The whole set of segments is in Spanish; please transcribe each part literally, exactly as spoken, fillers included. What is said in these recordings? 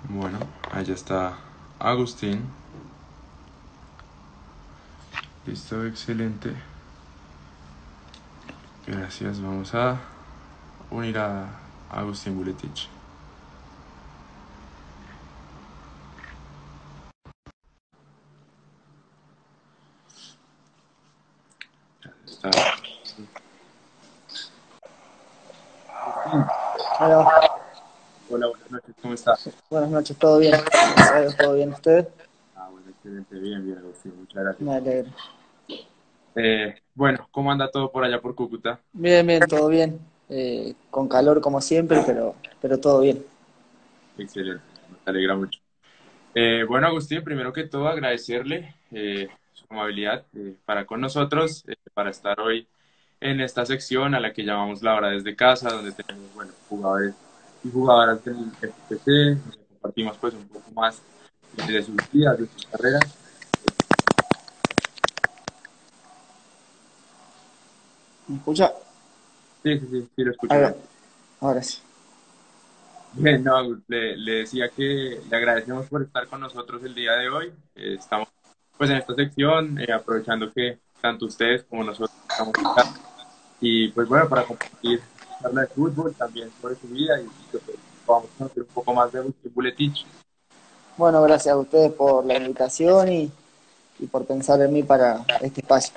Bueno, allá está Agustín. Listo, excelente. Gracias. Vamos a unir a Agustín Buletich. Está. Agustín, Hola, hola, buenas noches, ¿cómo está? buenas noches, ¿todo bien? Gracias a Dios, ¿todo bien usted? Ah, bueno, excelente, bien, bien, Agustín, muchas gracias. Me alegro. Eh, bueno, ¿cómo anda todo por allá por Cúcuta? Bien, bien, todo bien. Eh, con calor como siempre, pero, pero todo bien. Excelente, me alegra mucho. Eh, bueno, Agustín, primero que todo agradecerle eh, su amabilidad eh, para con nosotros, eh, para estar hoy en esta sección a la que llamamos La Hora desde Casa, donde tenemos, bueno, jugadores y jugadoras del F P C, donde compartimos pues un poco más eh, de sus vidas, de sus carreras. ¿Me escucha? Sí, sí, sí, sí, lo escucho Ahí va, bien. ahora sí. Bien, no, le, le decía que le agradecemos por estar con nosotros el día de hoy. Eh, estamos pues en esta sección, eh, aprovechando que tanto ustedes como nosotros estamos acá. Y pues bueno, para compartir charla de fútbol también sobre su vida y, y que pues, podamos conocer un poco más de Agustín Buletich. Bueno, gracias a ustedes por la invitación y, y por pensar en mí para este espacio.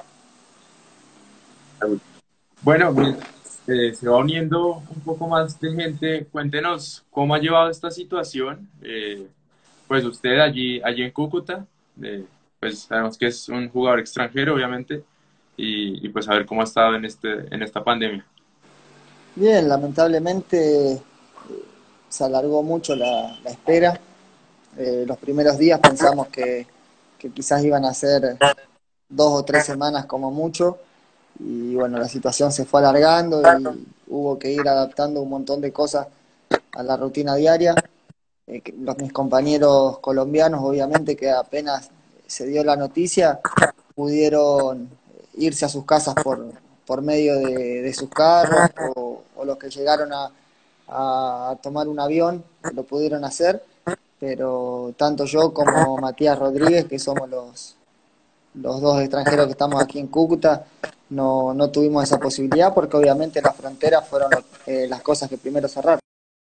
Bueno, mientras eh, se va uniendo un poco más de gente, cuéntenos cómo ha llevado esta situación. Eh, pues usted allí, allí en Cúcuta, eh, pues sabemos que es un jugador extranjero, obviamente, y, y pues a ver cómo ha estado en, este, en esta pandemia. Bien, lamentablemente se alargó mucho la, la espera. Eh, los primeros días pensamos que, que quizás iban a ser dos o tres semanas como mucho. Y bueno, la situación se fue alargando y hubo que ir adaptando un montón de cosas a la rutina diaria. Eh, que los, mis compañeros colombianos, obviamente, que apenas se dio la noticia, pudieron irse a sus casas por, por medio de, de sus carros o, o los que llegaron a, a tomar un avión, lo pudieron hacer, pero tanto yo como Matías Rodríguez, que somos los, los dos extranjeros que estamos aquí en Cúcuta, no, no tuvimos esa posibilidad porque obviamente las fronteras fueron lo- eh, las cosas que primero cerraron.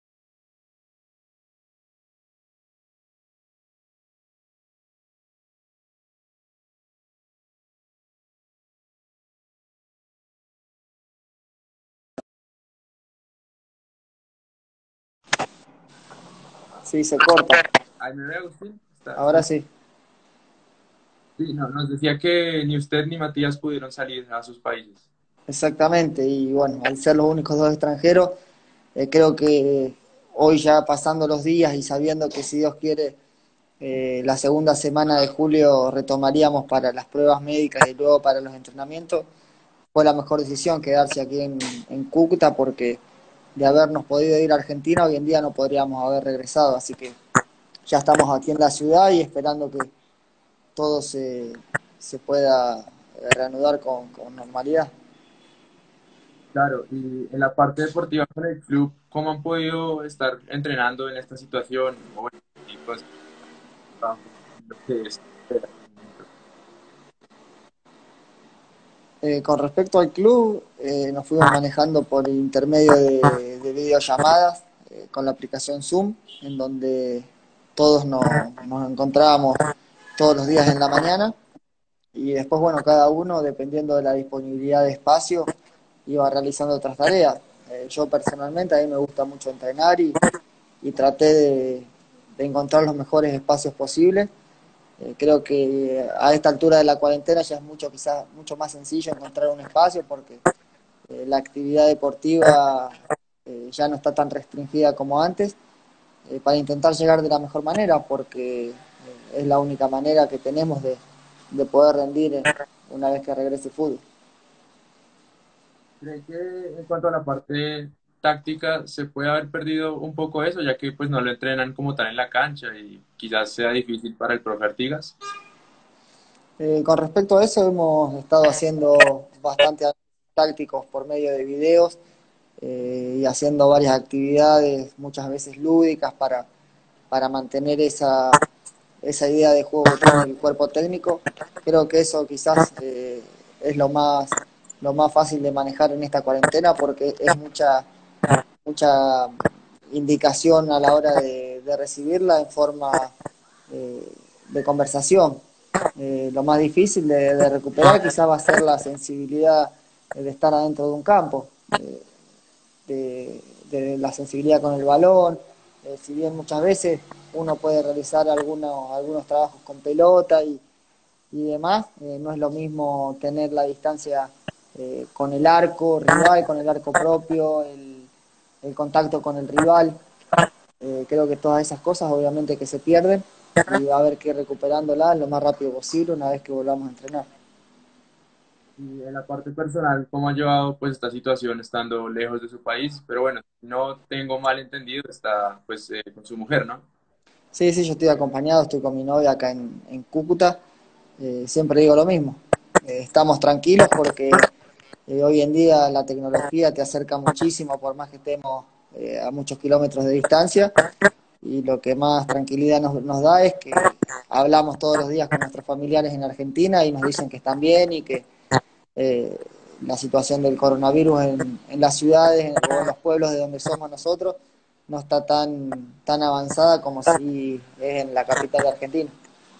Sí, se corta. Ay, ¿me ve, Agustín? ¿Está, está Ahora bien? sí. Sí, no, nos decía que ni usted ni Matías pudieron salir a sus países. Exactamente, y bueno, al ser los únicos dos extranjeros, eh, creo que hoy ya pasando los días y sabiendo que si Dios quiere, eh, la segunda semana de julio retomaríamos para las pruebas médicas y luego para los entrenamientos, fue la mejor decisión quedarse aquí en, en Cúcuta porque de habernos podido ir a Argentina hoy en día no podríamos haber regresado, así que ya estamos aquí en la ciudad y esperando que todo se, se pueda reanudar con, con normalidad. Claro, y en la parte deportiva con el club, ¿cómo han podido estar entrenando en esta situación? O bueno, y pues, lo que es en el momento. Eh, con respecto al club, eh, nos fuimos manejando por intermedio de, de videollamadas eh, con la aplicación Zoom, en donde todos nos, nos encontrábamos todos los días en la mañana y después, bueno, cada uno, dependiendo de la disponibilidad de espacio, iba realizando otras tareas. Eh, yo personalmente, a mí me gusta mucho entrenar y, y traté de, de encontrar los mejores espacios posibles. Eh, creo que a esta altura de la cuarentena ya es mucho, quizás mucho más sencillo encontrar un espacio porque eh, la actividad deportiva eh, ya no está tan restringida como antes, eh, para intentar llegar de la mejor manera porque eh, es la única manera que tenemos de, de poder rendir eh, una vez que regrese el fútbol. ¿Cree que en cuanto a la parte táctica se puede haber perdido un poco eso, ya que pues no lo entrenan como tal en la cancha y quizás sea difícil para el profe Artigas? Eh, con respecto a eso, hemos estado haciendo bastante análisis tácticos por medio de videos eh, y haciendo varias actividades, muchas veces lúdicas, para para mantener esa, esa idea de juego que tiene el cuerpo técnico. Creo que eso quizás eh, es lo más, lo más fácil de manejar en esta cuarentena porque es mucha, mucha indicación a la hora de, de recibirla en forma eh, de conversación. Eh, lo más difícil de, de recuperar quizás va a ser la sensibilidad de estar adentro de un campo, eh, de, de la sensibilidad con el balón. Eh, si bien muchas veces uno puede realizar algunos, algunos trabajos con pelota y, y demás, eh, no es lo mismo tener la distancia eh, con el arco rival, con el arco propio, el, el contacto con el rival. Eh, creo que todas esas cosas obviamente que se pierden y va a haber que ir recuperándolas lo más rápido posible una vez que volvamos a entrenar. Y en la parte personal, ¿cómo ha llevado pues esta situación estando lejos de su país? Pero bueno, si no tengo mal entendido, está pues eh, con su mujer, ¿no? Sí, sí, yo estoy acompañado, estoy con mi novia acá en, en Cúcuta. Eh, siempre digo lo mismo. Eh, estamos tranquilos porque eh, hoy en día la tecnología te acerca muchísimo por más que estemos eh, a muchos kilómetros de distancia y lo que más tranquilidad nos, nos da es que hablamos todos los días con nuestros familiares en Argentina y nos dicen que están bien y que eh, la situación del coronavirus en, en las ciudades o en los pueblos de donde somos nosotros no está tan, tan avanzada como si es en la capital de Argentina.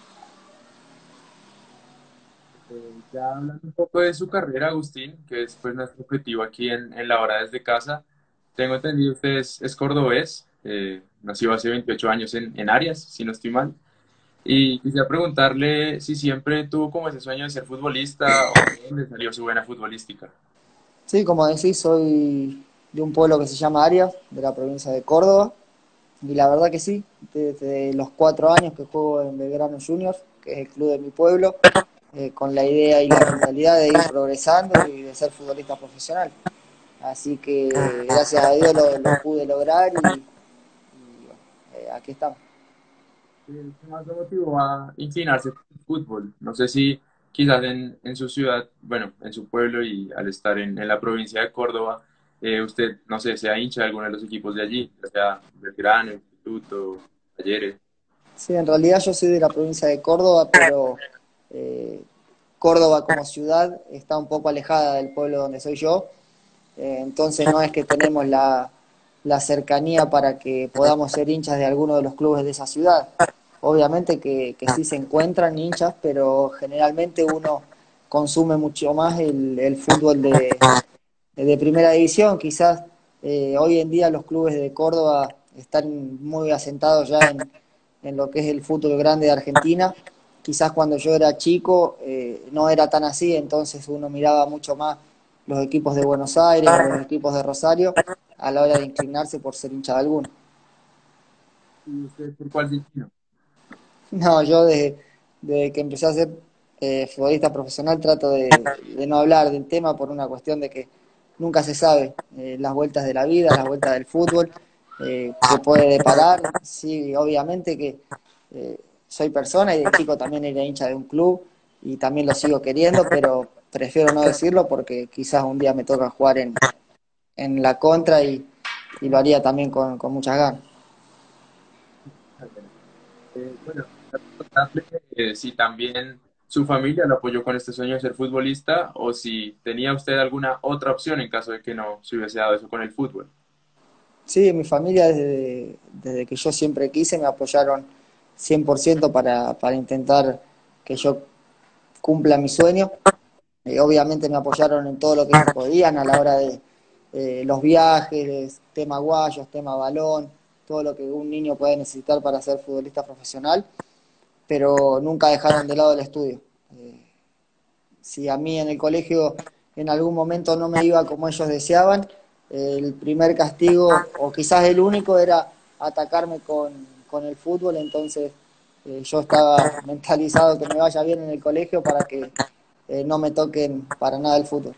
Eh, ya hablando un poco de su carrera, Agustín, que es pues nuestro objetivo aquí en, en La Hora desde casa, tengo entendido usted es, es cordobés, eh, nació hace veintiocho años en, en Arias, si no estoy mal, y quisiera preguntarle si siempre tuvo como ese sueño de ser futbolista o de dónde salió su buena futbolística. Sí, como decís, soy de un pueblo que se llama Arias, de la provincia de Córdoba, y la verdad que sí, desde los cuatro años que juego en Belgrano Juniors, que es el club de mi pueblo, eh, con la idea y la mentalidad de ir progresando y de ser futbolista profesional. Así que gracias a Dios lo, lo pude lograr y, y bueno, eh, aquí estamos. ¿Qué más lo motivó a inclinarse por el fútbol? No sé si quizás en, en su ciudad, bueno, en su pueblo y al estar en, en la provincia de Córdoba, eh, usted, no sé, sea hincha de alguno de los equipos de allí, ya sea Belgrano, Instituto, Talleres. Sí, en realidad yo soy de la provincia de Córdoba, pero eh, Córdoba como ciudad está un poco alejada del pueblo donde soy yo, eh, entonces no es que tenemos la, la cercanía para que podamos ser hinchas de alguno de los clubes de esa ciudad. Obviamente que, que sí se encuentran hinchas, pero generalmente uno consume mucho más el, el fútbol de, de primera división. Quizás eh, hoy en día los clubes de Córdoba están muy asentados ya en, en lo que es el fútbol grande de Argentina. Quizás cuando yo era chico eh, no era tan así, entonces uno miraba mucho más los equipos de Buenos Aires o los equipos de Rosario a la hora de inclinarse por ser hincha de alguno. ¿Y usted por cuál se inclinó? No, yo desde, desde que empecé a ser eh, futbolista profesional trato de, de no hablar del tema por una cuestión de que nunca se sabe eh, las vueltas de la vida, las vueltas del fútbol, eh, que puede deparar. Sí, obviamente que eh, soy persona y de chico también era hincha de un club y también lo sigo queriendo, pero prefiero no decirlo porque quizás un día me toca jugar en, en la contra y, y lo haría también con, con muchas ganas. Eh, bueno, quisiera preguntarle eh, si también su familia lo apoyó con este sueño de ser futbolista o si tenía usted alguna otra opción en caso de que no se hubiese dado eso con el fútbol. Sí, mi familia desde, desde que yo siempre quise me apoyaron cien por ciento para, para intentar que yo cumpla mi sueño. Eh, obviamente me apoyaron en todo lo que ellos podían a la hora de eh, los viajes, tema guayos, tema balón, todo lo que un niño puede necesitar para ser futbolista profesional, pero nunca dejaron de lado el estudio. Eh, si a mí en el colegio en algún momento no me iba como ellos deseaban, el primer castigo, o quizás el único, era atacarme con, con el fútbol, entonces eh, yo estaba mentalizado que me vaya bien en el colegio para que eh, no me toquen para nada el fútbol.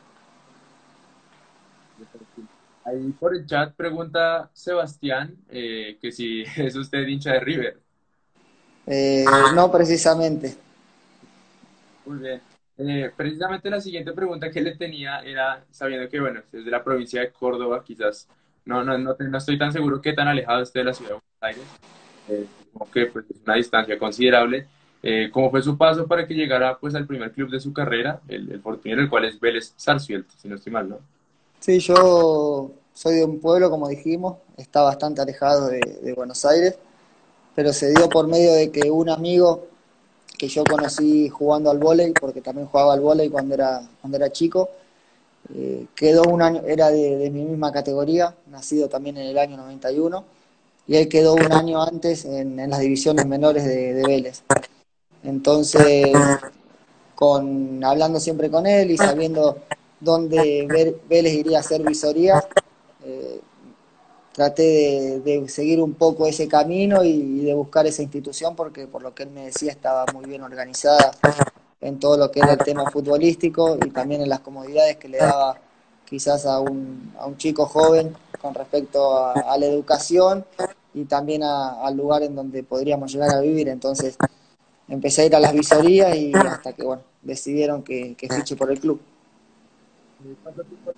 Ahí por el chat pregunta Sebastián eh, que si es usted hincha de River. Eh, no precisamente. Muy bien. Eh, precisamente la siguiente pregunta que le tenía era, sabiendo que, bueno, es de la provincia de Córdoba, quizás no, no, no, te- no estoy tan seguro qué tan alejado esté de la ciudad de Buenos Aires. eh, como que pues, es una distancia considerable. Eh, ¿cómo fue su paso para que llegara pues al primer club de su carrera, el, el Fortuna, el cual es Vélez Sarsfield, si no estoy mal, ¿no? Sí, yo soy de un pueblo, como dijimos, está bastante alejado de, de Buenos Aires, pero se dio por medio de que un amigo que yo conocí jugando al vóley, porque también jugaba al vóley cuando era, cuando era chico, eh, quedó un año, era de, de mi misma categoría, nacido también en el año noventa y uno, y él quedó un año antes en, en las divisiones menores de, de Vélez. Entonces, con, hablando siempre con él y sabiendo dónde Vélez iría a hacer visorías, eh, traté de, de, seguir un poco ese camino y, y de buscar esa institución porque por lo que él me decía estaba muy bien organizada en todo lo que era el tema futbolístico y también en las comodidades que le daba quizás a un, a un chico joven con respecto a, a la educación y también a- al lugar en donde podríamos llegar a vivir. Entonces empecé a ir a las visorías y hasta que bueno, decidieron que, que fiche por el club. Eh, ¿Cuánto tiempo,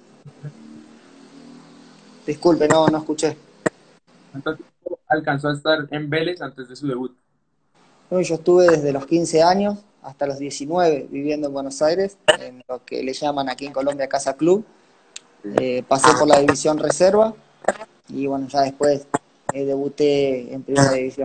Disculpe, no, no escuché. cuánto tiempo alcanzó a estar en Vélez antes de su debut? No, yo estuve desde los quince años hasta los diecinueve viviendo en Buenos Aires, en lo que le llaman aquí en Colombia Casa Club. Sí. Eh, pasé por la división reserva y bueno, ya después eh, debuté en primera división.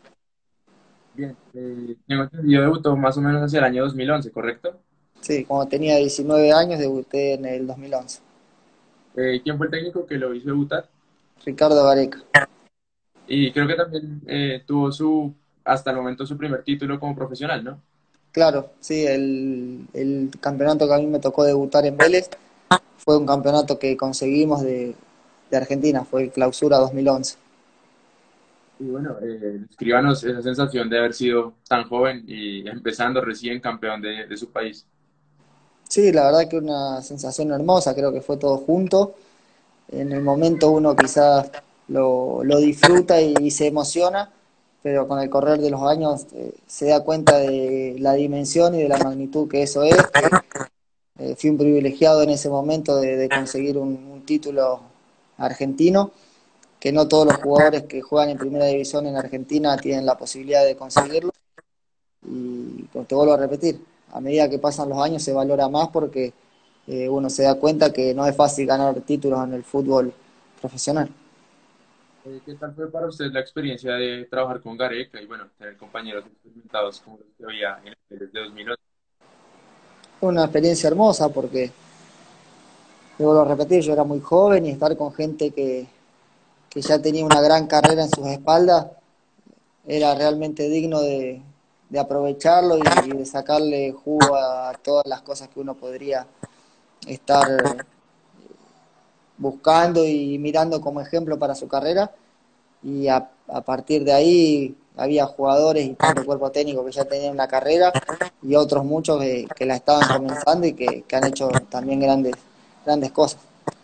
Bien, eh, tengo entendido, debutó más o menos hacia el año dos mil once, ¿correcto? Sí, cuando tenía diecinueve años debuté en el dos mil once. Eh, ¿quién fue el técnico que lo hizo debutar? Ricardo Gareca. Y creo que también eh, tuvo su, hasta el momento, su primer título como profesional, ¿no? Claro, sí, el, el campeonato que a mí me tocó debutar en Vélez fue un campeonato que conseguimos de, de Argentina, fue el Clausura dos mil once. Y bueno, eh, escríbanos esa sensación de haber sido tan joven y empezando recién campeón de, de su país. Sí, la verdad que una sensación hermosa, creo que fue todo junto. En el momento uno quizás lo, lo disfruta y, y se emociona, pero con el correr de los años eh, se da cuenta de la dimensión y de la magnitud que eso es, que eh, fui un privilegiado en ese momento de, de conseguir un, un título argentino, que no todos los jugadores que juegan en primera división en Argentina tienen la posibilidad de conseguirlo. Y pues, te vuelvo a repetir, a medida que pasan los años se valora más porque eh, uno se da cuenta que no es fácil ganar títulos en el fútbol profesional. Eh, ¿qué tal fue para usted la experiencia de trabajar con Gareca y bueno, tener compañeros experimentados como los que había en el desde dos mil once? Fue una experiencia hermosa porque, te vuelvo a repetir, yo era muy joven y estar con gente que, que ya tenía una gran carrera en sus espaldas era realmente digno de, de aprovecharlo y, y de sacarle jugo a todas las cosas que uno podría estar buscando y mirando como ejemplo para su carrera. Y a, a partir de ahí había jugadores y tanto cuerpo técnico que ya tenían una carrera y otros muchos que, que la estaban comenzando y que, que han hecho también grandes, grandes cosas.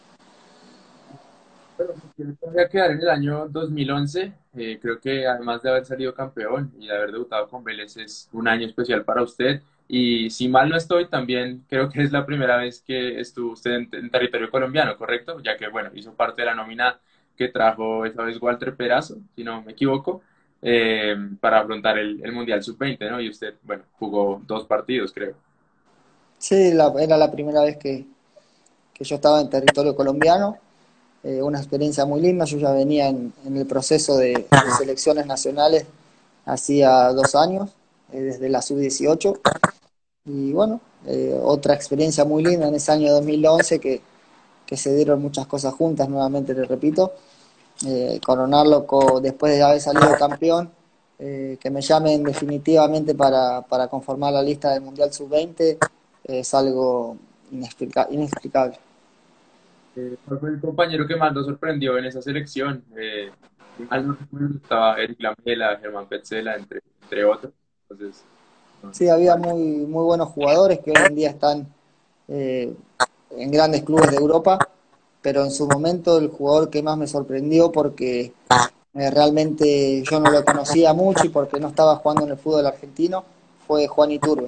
Bueno, yo voy a quedar en el año dos mil once. Eh, creo que además de haber salido campeón y de haber debutado con Vélez, es un año especial para usted. Y si mal no estoy, también creo que es la primera vez que estuvo usted en, en territorio colombiano, ¿correcto? Ya que, bueno, hizo parte de la nómina que trajo esa vez Walter Perazo, si no me equivoco, eh, para afrontar el, el Mundial sub veinte, ¿no? Y usted, bueno, jugó dos partidos, creo. Sí, la- era la primera vez que, que yo estaba en territorio colombiano, eh, una experiencia muy linda, yo ya venía en, en el proceso de, de selecciones nacionales hacía dos años, eh, desde la sub dieciocho. Y bueno, eh, otra experiencia muy linda en ese año dos mil once que, que se dieron muchas cosas juntas, nuevamente le repito. Eh, coronarlo co- después de haber salido campeón, eh, que me llamen definitivamente para, para conformar la lista del Mundial sub veinte, eh, es algo inexplica- inexplicable. Eh, ¿cuál fue el compañero que más lo sorprendió en esa selección? Eh, si mal no recuerdo, estaba Eric Lamela, Germán Petzela, entre, entre otros. Entonces, no, no Sí, sé había cuál. muy, muy buenos jugadores que hoy en día están eh, en grandes clubes de Europa, pero en su momento el jugador que más me sorprendió porque eh, realmente yo no lo conocía mucho y porque no estaba jugando en el fútbol argentino fue Juan Iturbe.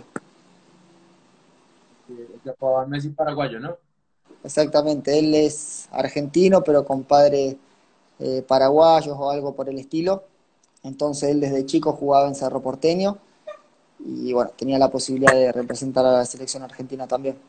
Eh, se apodaba Messi paraguayo, ¿no? Exactamente, él es argentino pero con padres eh, paraguayos o algo por el estilo. Entonces él desde chico jugaba en Cerro Porteño y bueno, tenía la posibilidad de representar a la selección argentina también.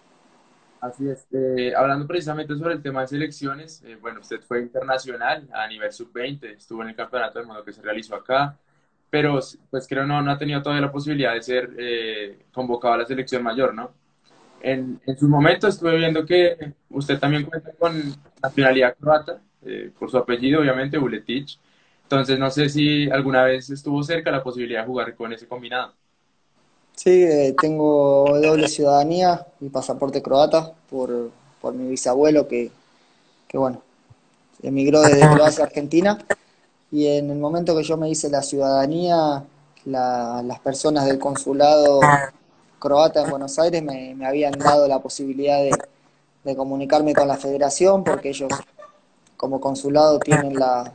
Así es. Eh, hablando precisamente sobre el tema de selecciones, eh, bueno, usted fue internacional a nivel sub veinte, estuvo en el Campeonato del Mundo que se realizó acá, pero pues creo no, no ha tenido todavía la posibilidad de ser eh, convocado a la selección mayor, ¿no? En, en su momento estuve viendo que usted también cuenta con nacionalidad croata, eh, por su apellido, obviamente, Vuletic. Entonces, no sé si alguna vez estuvo cerca la posibilidad de jugar con ese combinado. Sí, eh, tengo doble ciudadanía y pasaporte croata por, por mi bisabuelo que, que bueno, emigró desde Croacia a Argentina. Y en el momento que yo me hice la ciudadanía, la- las personas del consulado croata en Buenos Aires me, me habían dado la posibilidad de, de comunicarme con la federación, porque ellos como consulado tienen la,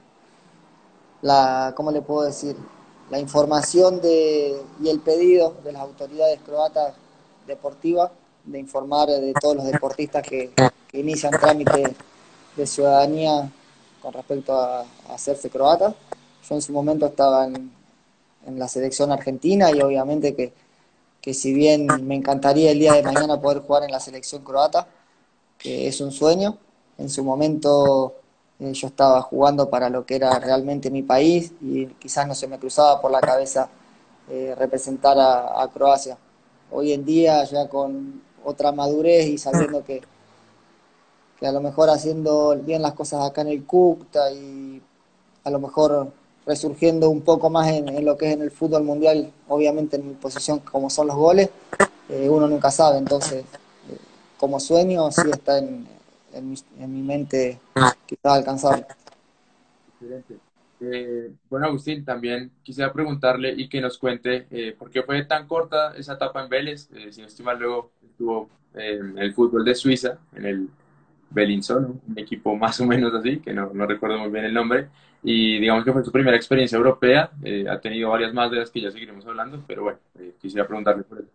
la, ¿cómo le puedo decir? La información de, y el pedido de las autoridades croatas deportivas de informar de todos los deportistas que, que inician trámite de ciudadanía con respecto a, a hacerse croata. Yo en su momento estaba en, en la selección argentina y obviamente que, que si bien me encantaría el día de mañana poder jugar en la selección croata, que es un sueño, en su momento eh, yo estaba jugando para lo que era realmente mi país y quizás no se me cruzaba por la cabeza eh, representar a, a Croacia. Hoy en día ya con otra madurez y sabiendo que, que a lo mejor haciendo bien las cosas acá en el Cúcuta y a lo mejor resurgiendo un poco más en, en lo que es en el fútbol mundial, obviamente en mi posición como son los goles, eh, uno nunca sabe, entonces eh, como sueño sí está en, en, mi, en mi mente quizás alcanzarlo. Excelente. Eh, bueno, Agustín, también quisiera preguntarle y que nos cuente eh, por qué fue tan corta esa etapa en Vélez. Eh, si no estoy mal, luego estuvo eh, en el fútbol de Suiza, en el Belinzón, un equipo más o menos así, que no, no recuerdo muy bien el nombre. Y digamos que fue su primera experiencia europea. Eh, ha tenido varias más de las que ya seguiremos hablando, pero bueno, eh, quisiera preguntarle por eso.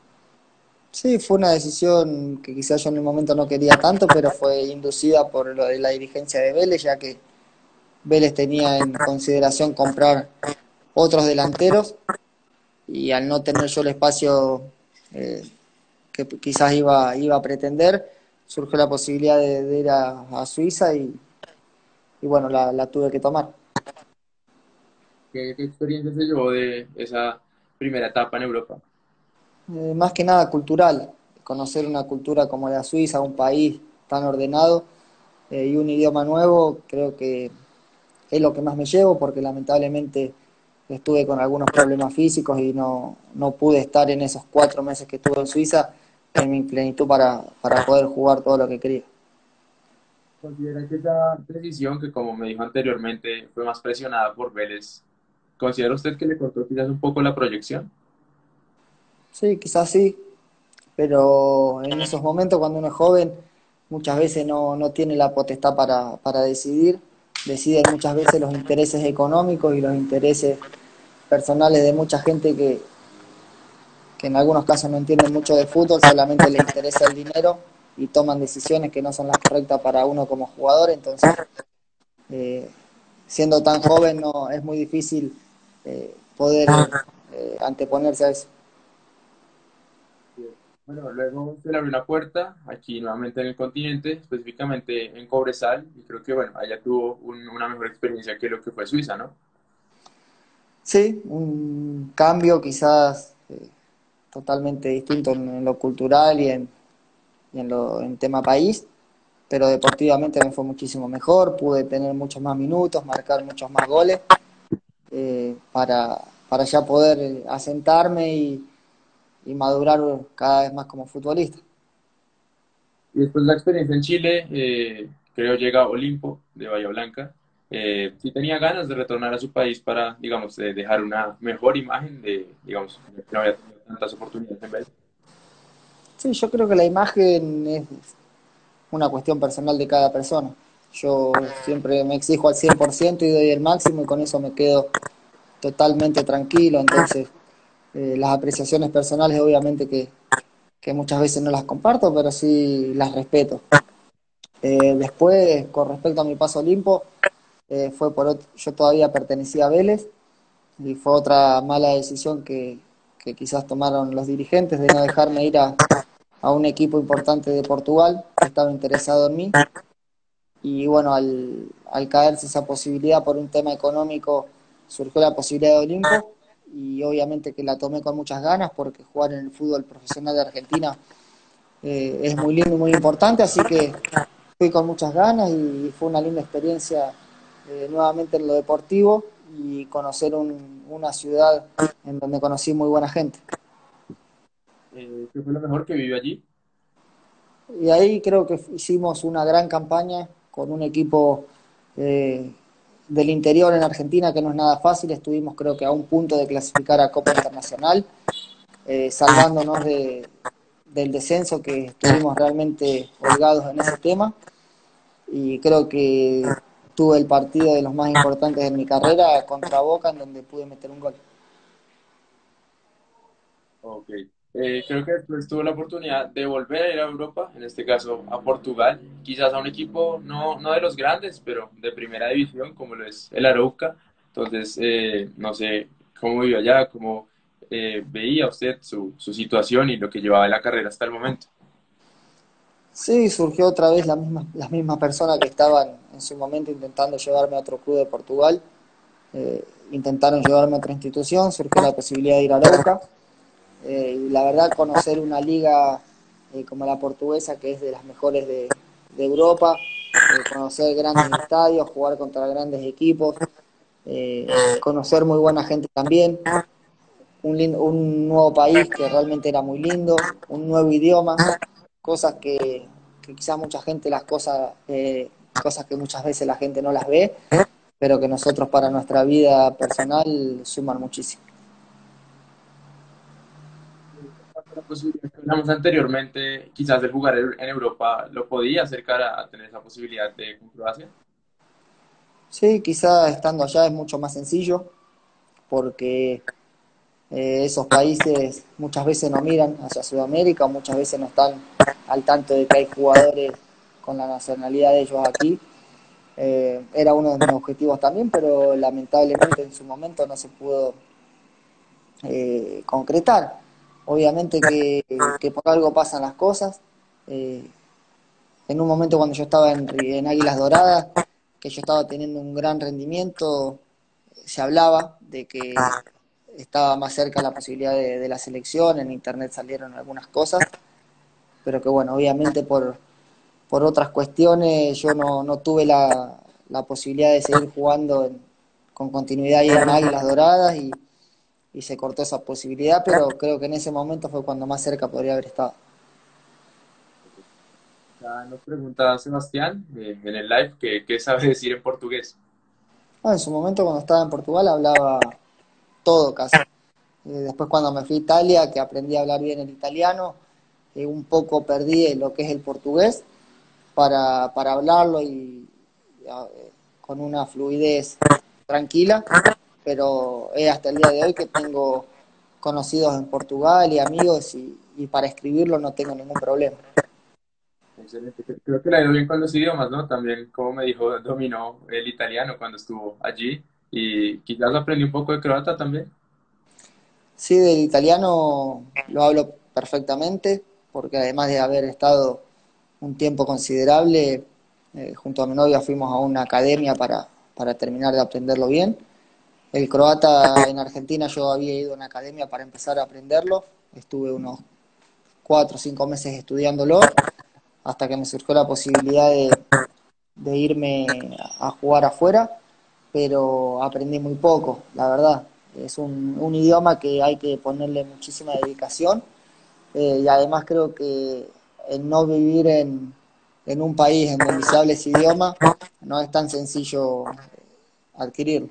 Sí, fue una decisión que quizás yo en el momento no quería tanto, pero fue inducida por lo de la dirigencia de Vélez, ya que Vélez tenía en consideración comprar otros delanteros y al no tener yo el espacio eh, que quizás iba, iba a pretender, surgió la posibilidad de, de ir a, a Suiza y, y bueno, la, la tuve que tomar. ¿Qué, qué experiencia se llevó de esa primera etapa en Europa? Eh, más que nada cultural, conocer una cultura como la Suiza, un país tan ordenado eh, y un idioma nuevo, creo que es lo que más me llevo porque lamentablemente estuve con algunos problemas físicos y no, no pude estar en esos cuatro meses que estuve en Suiza en mi plenitud para, para poder jugar todo lo que quería. ¿Considera que esa decisión, que como me dijo anteriormente, fue más presionada por Vélez, considera usted que le cortó quizás un poco la proyección? Sí, quizás sí, pero en esos momentos cuando uno es joven muchas veces no, no tiene la potestad para, para decidir, deciden muchas veces los intereses económicos y los intereses personales de mucha gente que, que en algunos casos no entienden mucho de fútbol, solamente les interesa el dinero y toman decisiones que no son las correctas para uno como jugador, entonces eh, siendo tan joven no es muy difícil eh, poder eh, anteponerse a eso. Bueno, luego se le abrió una puerta aquí nuevamente en el continente, específicamente en Cobresal, y creo que bueno, allá tuvo un- una mejor experiencia que lo que fue Suiza, ¿no? Sí, un cambio quizás eh, totalmente distinto en, en lo cultural y en, y en lo en tema país, pero deportivamente me fue muchísimo mejor, pude tener muchos más minutos, marcar muchos más goles eh, para, para ya poder eh, asentarme y, y madurar cada vez más como futbolista. Y después la experiencia en Chile, eh, creo llega Olimpo de Bahía Blanca. Eh, sí tenía ganas de retornar a su país para, digamos, eh, dejar una mejor imagen de, digamos, que no había tenido tantas oportunidades en Vélez. Sí, yo creo que la imagen es una cuestión personal de cada persona. Yo siempre me exijo al cien por ciento y doy el máximo y con eso me quedo totalmente tranquilo. Entonces, eh, las apreciaciones personales obviamente que, que muchas veces no las comparto, pero sí las respeto. Eh, después, con respecto a mi paso Olimpo, eh, fue por otro- yo todavía pertenecía a Vélez y fue otra mala decisión que, que quizás tomaron los dirigentes de no dejarme ir a, a un equipo importante de Portugal que estaba interesado en mí. Y bueno, al, al caerse esa posibilidad por un tema económico, surgió la posibilidad de Olimpo y obviamente que la tomé con muchas ganas porque jugar en el fútbol profesional de Argentina eh, es muy lindo y muy importante, así que fui con muchas ganas y fue una linda experiencia eh, nuevamente en lo deportivo y conocer un, una ciudad en donde conocí muy buena gente. Eh, ¿qué fue lo mejor que vivió allí? Y ahí creo que hicimos una gran campaña con un equipo eh, del interior en Argentina que no es nada fácil. Estuvimos creo que a un punto de clasificar a Copa Internacional, eh, salvándonos de, del descenso, que estuvimos realmente holgados en ese tema. Y creo que tuve el partido de los más importantes de mi carrera contra Boca, en donde pude meter un gol. Ok. Eh, creo que después tuvo la oportunidad de volver a ir a Europa, en este caso a Portugal, quizás a un equipo no, no de los grandes, pero de primera división, como lo es el Arauca. Entonces, eh, no sé cómo vivió allá, cómo eh, veía usted su, su situación y lo que llevaba en la carrera hasta el momento. Sí, surgió otra vez la misma, las mismas personas que estaban en su momento intentando llevarme a otro club de Portugal. Eh, intentaron llevarme a otra institución, surgió la posibilidad de ir a Arauca. Eh, y la verdad, conocer una liga eh, como la portuguesa, que es de las mejores de, de Europa, eh, conocer grandes estadios, jugar contra grandes equipos, eh, conocer muy buena gente también, un, lindo, un nuevo país que realmente era muy lindo, un nuevo idioma, cosas que, que quizás mucha gente, las cosas, eh, cosas que muchas veces la gente no las ve, pero que nosotros para nuestra vida personal suman muchísimo. La posibilidad que hablamos anteriormente, quizás de jugar en Europa, ¿lo podía acercar a, a tener esa posibilidad de con Croacia? Sí, quizás estando allá es mucho más sencillo, porque eh, esos países muchas veces no miran hacia Sudamérica, o muchas veces no están al tanto de que hay jugadores con la nacionalidad de ellos aquí. Eh, era uno de mis objetivos también, pero lamentablemente en su momento no se pudo eh, concretar. Obviamente que, que por algo pasan las cosas. Eh, en un momento cuando yo estaba en, en Águilas Doradas, que yo estaba teniendo un gran rendimiento, se hablaba de que estaba más cerca la posibilidad de, de la selección, en internet salieron algunas cosas, pero que bueno, obviamente por, por otras cuestiones yo no, no tuve la, la posibilidad de seguir jugando en- con continuidad ahí en Águilas Doradas y, y se cortó esa posibilidad, pero creo que en ese momento fue cuando más cerca podría haber estado. Ya nos pregunta Sebastián eh, en el live que qué sabe decir en portugués. Ah, en su momento cuando estaba en Portugal hablaba todo casi. Eh, después cuando me fui a Italia, que aprendí a hablar bien el italiano, eh, un poco perdí lo que es el portugués para, para hablarlo y, y, a- eh, con una fluidez tranquila, pero es hasta el día de hoy que tengo conocidos en Portugal y amigos y, y para escribirlo no tengo ningún problema. Excelente. Cre- Creo que la ha ido bien con los idiomas, ¿no? También, como me dijo, dominó el italiano cuando estuvo allí y quizás aprendió un poco de croata también. Sí, del italiano lo hablo perfectamente, porque además de haber estado un tiempo considerable, eh, junto a mi novia fuimos a una academia para, para terminar de aprenderlo bien. El croata en Argentina yo había ido a una academia para empezar a aprenderlo, estuve unos cuatro o cinco meses estudiándolo, hasta que me surgió la posibilidad de, de irme a jugar afuera, pero aprendí muy poco, la verdad. Es un, un idioma que hay que ponerle muchísima dedicación, eh, y además creo que el no vivir en, en un país en donde se hable ese idioma no es tan sencillo adquirirlo.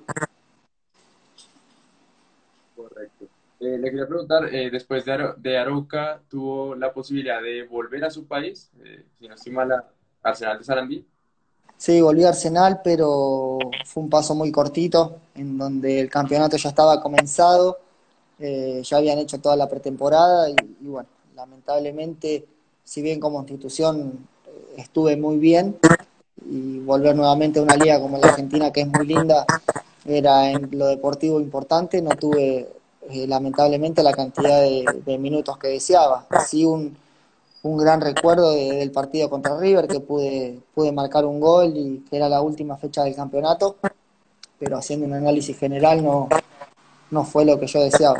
Correcto. Eh, le quería preguntar, eh, después de, Aro- de Arouca, ¿tuvo la posibilidad de volver a su país? Eh, si no estoy mal, a Arsenal de Sarandí. Sí, volví a Arsenal, pero fue un paso muy cortito, en donde el campeonato ya estaba comenzado, eh, ya habían hecho toda la pretemporada y, y bueno, lamentablemente, si bien como institución eh, estuve muy bien, y volver nuevamente a una liga como la Argentina, que es muy linda, era en lo deportivo importante, no tuve eh, lamentablemente la cantidad de, de minutos que deseaba. Sí, un, un gran recuerdo de- del partido contra River, que pude, pude marcar un gol y que era la última fecha del campeonato, pero haciendo un análisis general no, no fue lo que yo deseaba.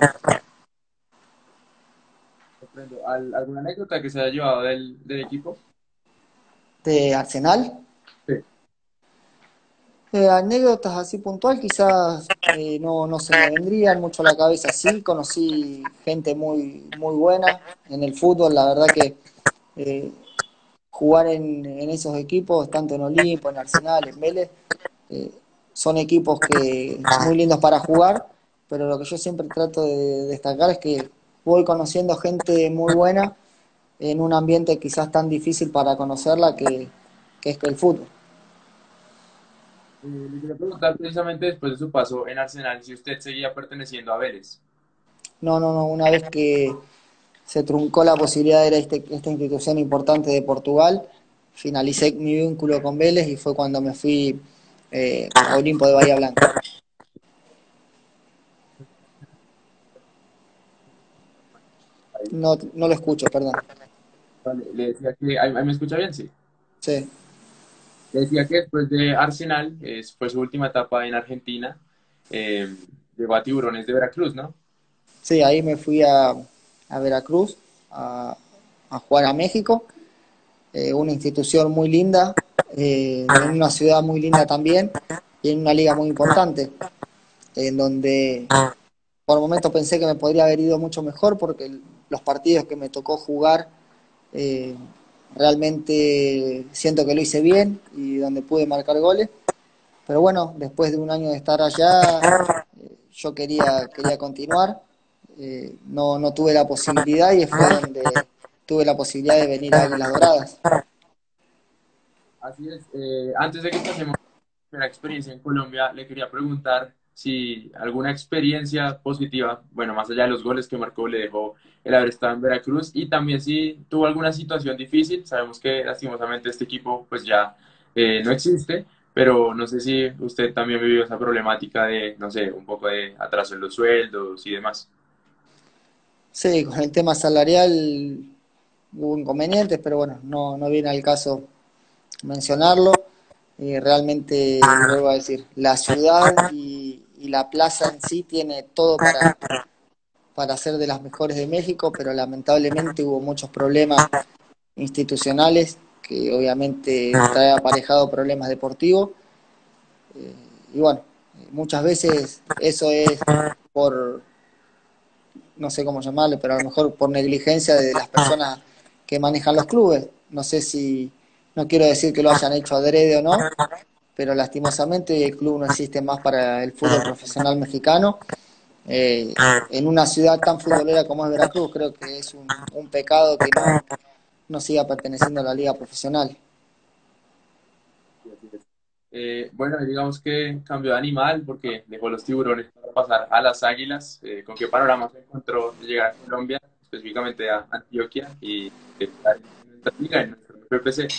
Comprendo. ¿Al- ¿Alguna anécdota que se haya llevado del, del equipo? De Arsenal, Sí. eh, anécdotas así puntual quizás eh, no, no se me vendrían mucho a la cabeza. Sí, conocí gente muy, muy buena en el fútbol, la verdad que eh, jugar en, en esos equipos, tanto en Olimpo, en Arsenal, en Vélez, eh, son equipos que muy lindos para jugar, pero lo que yo siempre trato de destacar es que voy conociendo gente muy buena en un ambiente quizás tan difícil para conocerla que, que es que el fútbol. Eh, le quería preguntar precisamente después de su paso en Arsenal si usted seguía perteneciendo a Vélez. No, no, no, una vez que se truncó la posibilidad de ir a este- esta institución importante de Portugal, finalicé mi vínculo con Vélez y fue cuando me fui eh, a Olimpo de Bahía Blanca. No, no lo escucho, perdón. Vale, le decía que, ¿ahí- ahí ¿me escucha bien? Sí. Sí, Le decía que después de Arsenal, eh, fue su última etapa en Argentina, eh, llegó a Tiburones de Veracruz, ¿no? sí, ahí me fui a, a Veracruz a, a jugar a México, eh, una institución muy linda, eh, en una ciudad muy linda también y en una liga muy importante, en donde por momentos pensé que me podría haber ido mucho mejor porque el- los partidos que me tocó jugar eh, realmente siento que lo hice bien y donde pude marcar goles. Pero bueno, después de un año de estar allá, eh, yo quería, quería continuar. Eh, no, no tuve la posibilidad y fue donde tuve la posibilidad de venir a Águilas Doradas. Así es. Eh, antes de que pasemos a la experiencia en Colombia, le quería preguntar si alguna experiencia positiva, bueno, más allá de los goles que marcó, le dejó el haber estado en Veracruz y también si tuvo alguna situación difícil. Sabemos que lastimosamente este equipo pues ya eh, no existe, pero no sé si usted también vivió esa problemática de, no sé, un poco de atraso en los sueldos y demás. Sí, con el tema salarial hubo inconvenientes, pero bueno, no, no viene al caso mencionarlo. Eh, realmente, vuelvo a decir, la ciudad y, y la plaza en sí tiene todo para, para ser de las mejores de México, pero lamentablemente hubo muchos problemas institucionales que obviamente trae aparejado problemas deportivos. Eh, y bueno, muchas veces eso es por, no sé cómo llamarle, pero a lo mejor por negligencia de las personas que manejan los clubes. No sé si, no quiero decir que lo hayan hecho adrede o no, pero lastimosamente el club no existe más para el fútbol profesional mexicano. Eh, en una ciudad tan futbolera como es Veracruz, creo que es un, un pecado que no, no siga perteneciendo a la liga profesional. Sí, así es. Eh, bueno, digamos que cambió de animal porque dejó los tiburones para pasar a las águilas. Eh, ¿con qué panorama se encontró de llegar a Colombia, específicamente a Antioquia y de estar en nuestra liga, en nuestro P P C?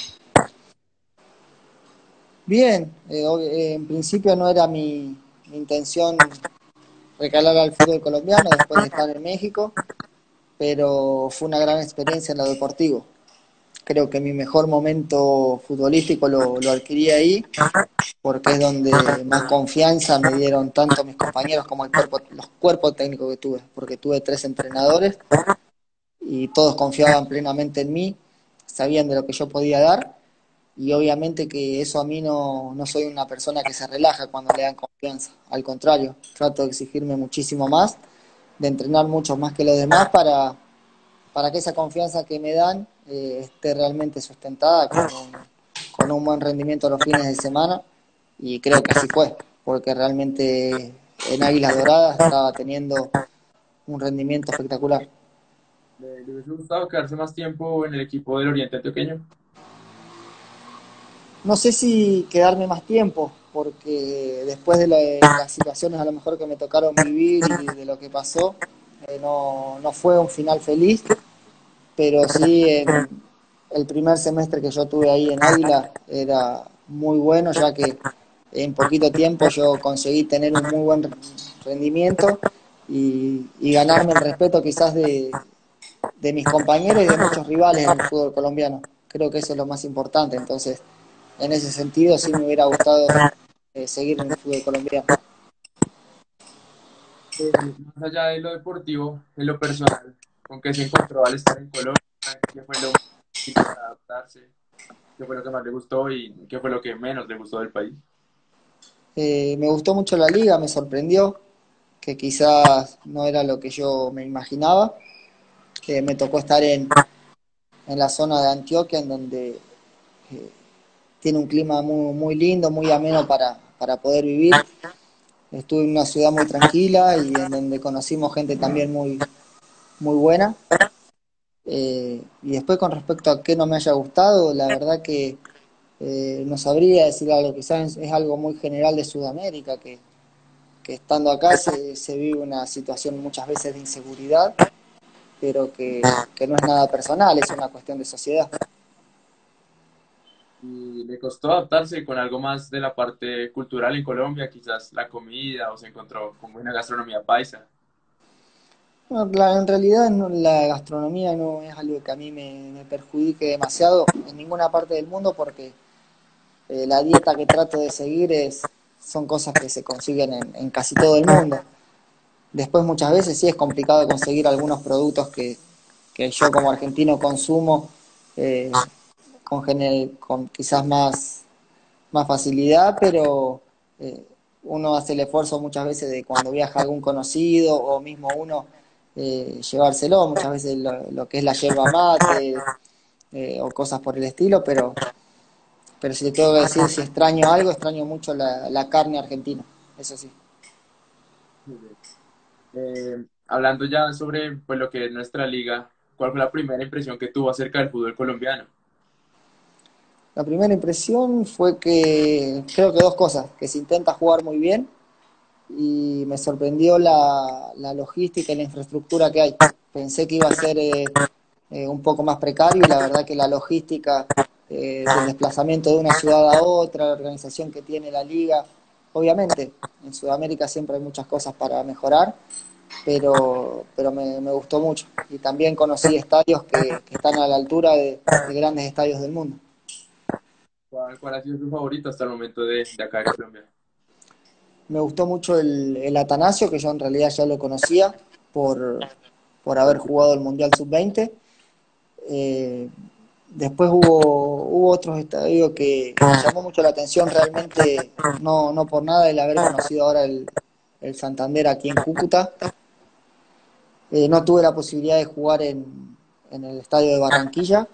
Bien, eh, ob- eh, en principio no era mi, mi intención recalar al fútbol colombiano después de estar en México, pero fue una gran experiencia en lo deportivo. Creo que mi mejor momento futbolístico lo, lo adquirí ahí, porque es donde más confianza me dieron tanto mis compañeros como el cuerpo, los cuerpos técnicos que tuve, porque tuve tres entrenadores y todos confiaban plenamente en mí, sabían de lo que yo podía dar y obviamente que eso a mí no, no soy una persona que se relaja cuando le dan confianza, al contrario, trato de exigirme muchísimo más, de entrenar mucho más que los demás para, para que esa confianza que me dan eh, esté realmente sustentada con un, con un buen rendimiento los fines de semana y creo que así fue, porque realmente en Águilas Doradas estaba teniendo un rendimiento espectacular. ¿Le, le hubiese gustado quedarse más tiempo en el equipo del Oriente Antioqueño? No sé si quedarme más tiempo, porque después de, la- de las situaciones a lo mejor que me tocaron vivir y de lo que pasó, eh, no, no fue un final feliz, pero sí en el primer semestre que yo tuve ahí en Águila era muy bueno, ya que en poquito tiempo yo conseguí tener un muy buen rendimiento y, y ganarme el respeto quizás de, de mis compañeros y de muchos rivales en el fútbol colombiano. Creo que eso es lo más importante, entonces en ese sentido sí me hubiera gustado eh, seguir en el fútbol colombiano. Eh, más allá de lo deportivo, en lo personal, ¿con qué se encontró al estar en Colombia? ¿Qué fue lo más difícil para adaptarse? ¿Qué fue lo que más le gustó y qué fue lo que menos le gustó del país? Eh, me gustó mucho la liga, me sorprendió, que quizás no era lo que yo me imaginaba. Eh, me tocó estar en, en la zona de Antioquia, en donde eh, tiene un clima muy, muy lindo, muy ameno para, para poder vivir. Estuve en una ciudad muy tranquila y en donde conocimos gente también muy, muy buena. Eh, y después con respecto a qué no me haya gustado, la verdad que eh, no sabría decir algo, quizás es algo muy general de Sudamérica, que, que estando acá se, se vive una situación muchas veces de inseguridad, pero que, que no es nada personal, es una cuestión de sociedad. ¿Y le costó adaptarse con algo más de la parte cultural en Colombia, quizás la comida o se encontró con buena gastronomía paisa? Bueno, la- en realidad no- la gastronomía no es algo que a mí me, me perjudique demasiado en ninguna parte del mundo porque eh, la dieta que trato de seguir es, son cosas que se consiguen en, en casi todo el mundo. Después muchas veces sí es complicado conseguir algunos productos que, que yo como argentino consumo eh, con, gener- con quizás más, más facilidad, pero eh, uno hace el esfuerzo muchas veces de cuando viaja algún conocido o mismo uno eh, llevárselo, muchas veces lo, lo que es la yerba mate eh, o cosas por el estilo, pero, pero si te tengo que decir si extraño algo, extraño mucho la, la carne argentina, eso sí. Muy bien. Eh, hablando ya sobre pues, lo que es nuestra liga, ¿cuál fue la primera impresión que tuvo acerca del fútbol colombiano? La primera impresión fue que creo que dos cosas, que se intenta jugar muy bien y me sorprendió la, la logística y la infraestructura que hay. Pensé que iba a ser eh, eh, un poco más precario y la verdad que la logística eh, del desplazamiento de una ciudad a otra, la organización que tiene la liga, obviamente en Sudamérica siempre hay muchas cosas para mejorar, pero, pero me, me gustó mucho. Y también conocí estadios que, que están a la altura de, de grandes estadios del mundo. ¿Cuál, cuál ha sido su favorito hasta el momento de, de acá de Colombia? Me gustó mucho el, el Atanasio, que yo en realidad ya lo conocía por, por haber jugado el Mundial sub veinte. Eh, Después hubo, hubo otros estadios que me llamó mucho la atención, realmente no, no por nada el haber conocido ahora el, el Santander aquí en Cúcuta. Eh, no tuve la posibilidad de jugar en, en el estadio de Barranquilla,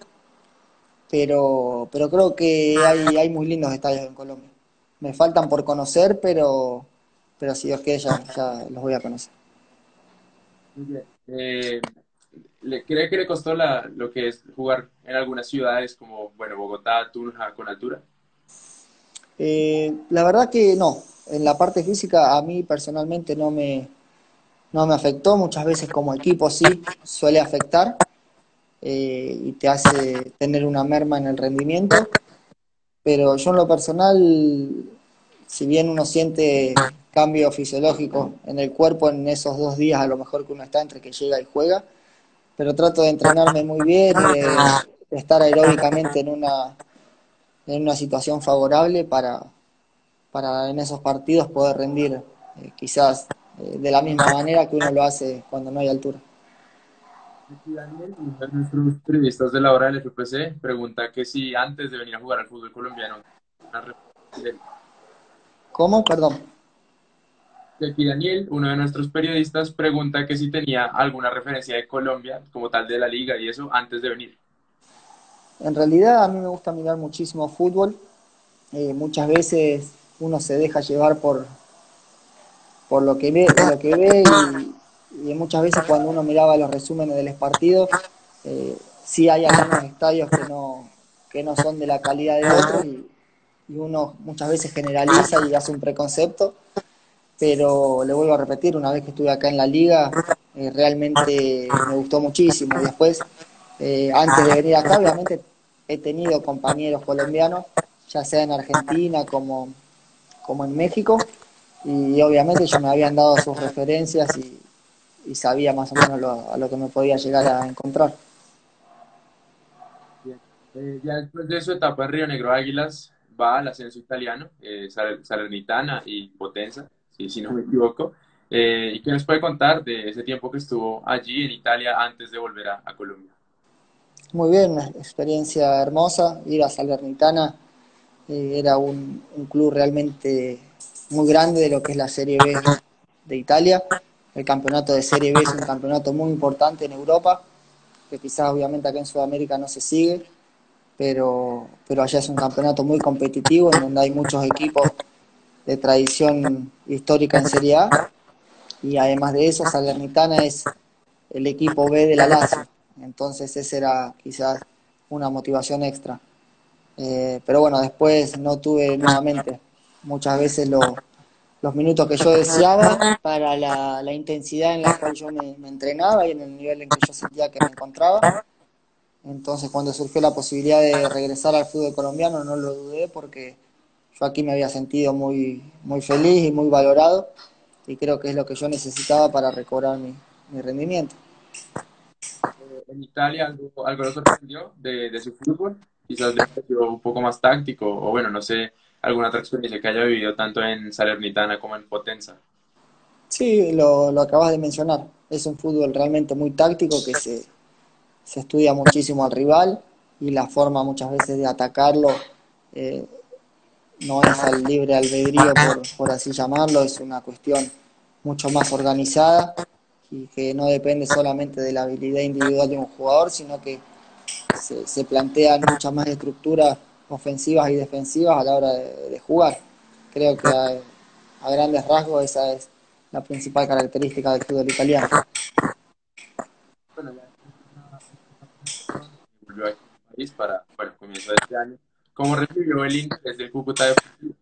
pero, pero creo que hay, hay muy lindos estadios en Colombia. Me faltan por conocer, pero, pero si Dios quiere ya, ya los voy a conocer. Muy bien. Eh, ¿le, cree que le costó la, lo que es jugar en algunas ciudades como, bueno, Bogotá, Tunja, con altura? Eh, la verdad que no, en la parte física a mí personalmente no me, no me afectó, muchas veces como equipo sí suele afectar eh, y te hace tener una merma en el rendimiento, pero yo en lo personal, si bien uno siente cambio fisiológico en el cuerpo en esos dos días a lo mejor que uno está entre que llega y juega, pero trato de entrenarme muy bien y de, de estar aeróbicamente en una, en una situación favorable para, para en esos partidos poder rendir eh, quizás eh, de la misma manera que uno lo hace cuando no hay altura. Aquí Daniel, uno de nuestros periodistas de la hora del F P C, pregunta que si antes de venir a jugar al fútbol colombiano, una referencia de- ¿Cómo? Perdón. que aquí Daniel, uno de nuestros periodistas, pregunta que si tenía alguna referencia de Colombia, como tal de la liga y eso, antes de venir. En realidad a mí me gusta mirar muchísimo fútbol. Eh, muchas veces uno se deja llevar por, por lo que ve, lo que ve y, y muchas veces cuando uno miraba los resúmenes de los partidos, eh, sí hay algunos estadios que no, que no son de la calidad de otros y, y uno muchas veces generaliza y hace un preconcepto, pero le vuelvo a repetir, una vez que estuve acá en la liga, eh, realmente me gustó muchísimo. Y después, eh, antes de venir acá, obviamente he tenido compañeros colombianos, ya sea en Argentina como, como en México, y obviamente ya me habían dado sus referencias y, y sabía más o menos lo, a lo que me podía llegar a encontrar. Bien. Eh, ya después de su etapa en Río Negro Águilas, va al ascenso italiano, eh, Sal- Salernitana y Potenza, si, si no me equivoco. Eh, ¿y qué nos puede contar de ese tiempo que estuvo allí en Italia antes de volver a, a Colombia? Muy bien, una experiencia hermosa, ir a Salernitana, eh, era un, un club realmente muy grande de lo que es la Serie B de Italia. El campeonato de Serie B es un campeonato muy importante en Europa, que quizás obviamente acá en Sudamérica no se sigue, pero, pero allá es un campeonato muy competitivo en donde hay muchos equipos de tradición histórica en Serie A, y además de eso Salernitana es el equipo B de la Lazio, entonces esa era quizás una motivación extra. Eh, pero bueno, después no tuve nuevamente muchas veces lo- los minutos que yo deseaba para la, la intensidad en la cual yo me, me entrenaba y en el nivel en que yo sentía que me encontraba. Entonces cuando surgió la posibilidad de regresar al fútbol colombiano no lo dudé, porque yo aquí me había sentido muy, muy feliz y muy valorado, y creo que es lo que yo necesitaba para recobrar mi, mi rendimiento. Eh, en Italia algo, algo lo sorprendió de, de su fútbol, quizás le pareció un poco más táctico, o bueno, no sé, alguna otra experiencia que haya vivido tanto en Salernitana como en Potenza. Sí, lo, lo acabas de mencionar. Es un fútbol realmente muy táctico que se, se estudia muchísimo al rival, y la forma muchas veces de atacarlo eh, no es al libre albedrío, por, por así llamarlo, es una cuestión mucho más organizada y que no depende solamente de la habilidad individual de un jugador, sino que se, se plantean muchas más estructuras ofensivas y defensivas a la hora de, de jugar. Creo que a, a grandes rasgos esa es la principal característica del fútbol italiano. Bueno, ya después de una, una presentación, volvió aquí al país para, bueno, comienzo de este año. ¿Cómo recibió el interés del Cúcuta Deportivo?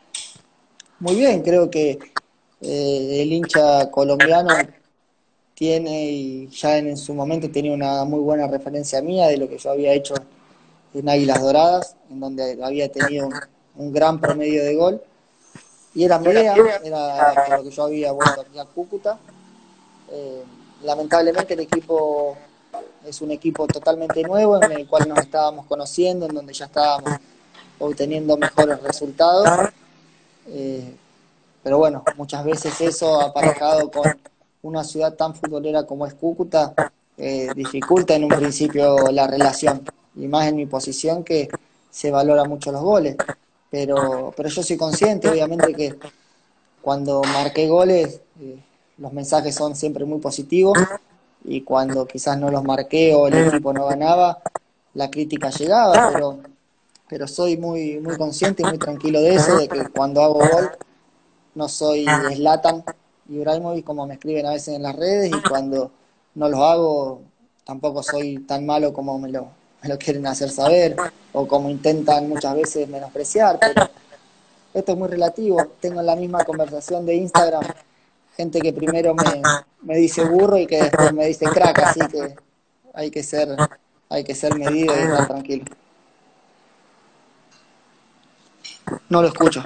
Muy bien, creo que eh, el hincha colombiano tiene, y ya en, en su momento tenía una muy buena referencia mía de lo que yo había hecho en Águilas Doradas, en donde había tenido un, un gran promedio de gol, y era mi idea, era por lo que yo había vuelto aquí a Cúcuta. Eh, Lamentablemente el equipo es un equipo totalmente nuevo en el cual nos estábamos conociendo, en donde ya estábamos obteniendo mejores resultados. Eh, pero bueno, muchas veces eso aparejado con una ciudad tan futbolera como es Cúcuta, eh, dificulta en un principio la relación, y más en mi posición, que se valora mucho los goles. Pero, pero yo soy consciente, obviamente, que cuando marqué goles, eh, los mensajes son siempre muy positivos, y cuando quizás no los marqué o el equipo no ganaba, la crítica llegaba, pero, pero soy muy, muy consciente y muy tranquilo de eso, de que cuando hago gol no soy Zlatan Ibrahimovic como me escriben a veces en las redes, y cuando no los hago tampoco soy tan malo como me lo, me lo quieren hacer saber, o como intentan muchas veces menospreciar. Pero esto es muy relativo. Tengo en la misma conversación de Instagram gente que primero me, me dice burro y que después me dice crack, así que hay que ser, hay que ser medido y estar tranquilo. No lo escucho.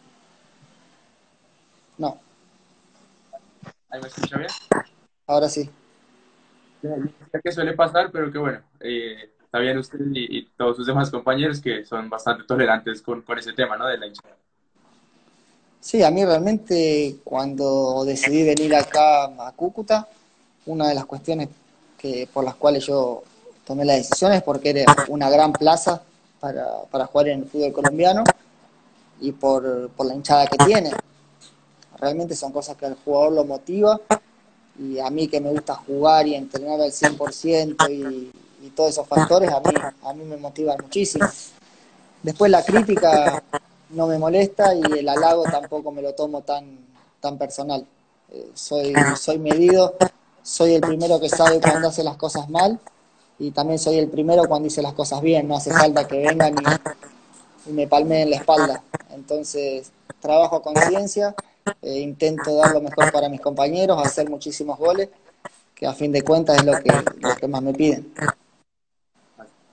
No, ¿Ahí me escucha bien? ahora sí. Yo decía que suele pasar, pero que bueno, eh, está bien usted y, y todos sus demás compañeros que son bastante tolerantes con, con ese tema, ¿no? De la hinchada. Sí, a mí realmente cuando decidí venir acá a Cúcuta, una de las cuestiones que, por las cuales yo tomé la decisión es porque era una gran plaza para, para jugar en el fútbol colombiano, y por, por la hinchada que tiene. Realmente son cosas que al jugador lo motiva, y a mí, que me gusta jugar y entrenar al cien por ciento, y, y todos esos factores a mí, a mí me motivan muchísimo. Después la crítica no me molesta, y el halago tampoco me lo tomo tan, tan personal. Eh, soy, soy medido, soy el primero que sabe cuando hace las cosas mal, y también soy el primero cuando hice las cosas bien. No hace falta que vengan y, y me palmeen la espalda. Entonces, trabajo a conciencia, eh, intento dar lo mejor para mis compañeros, hacer muchísimos goles, que a fin de cuentas es lo que, lo que más me piden.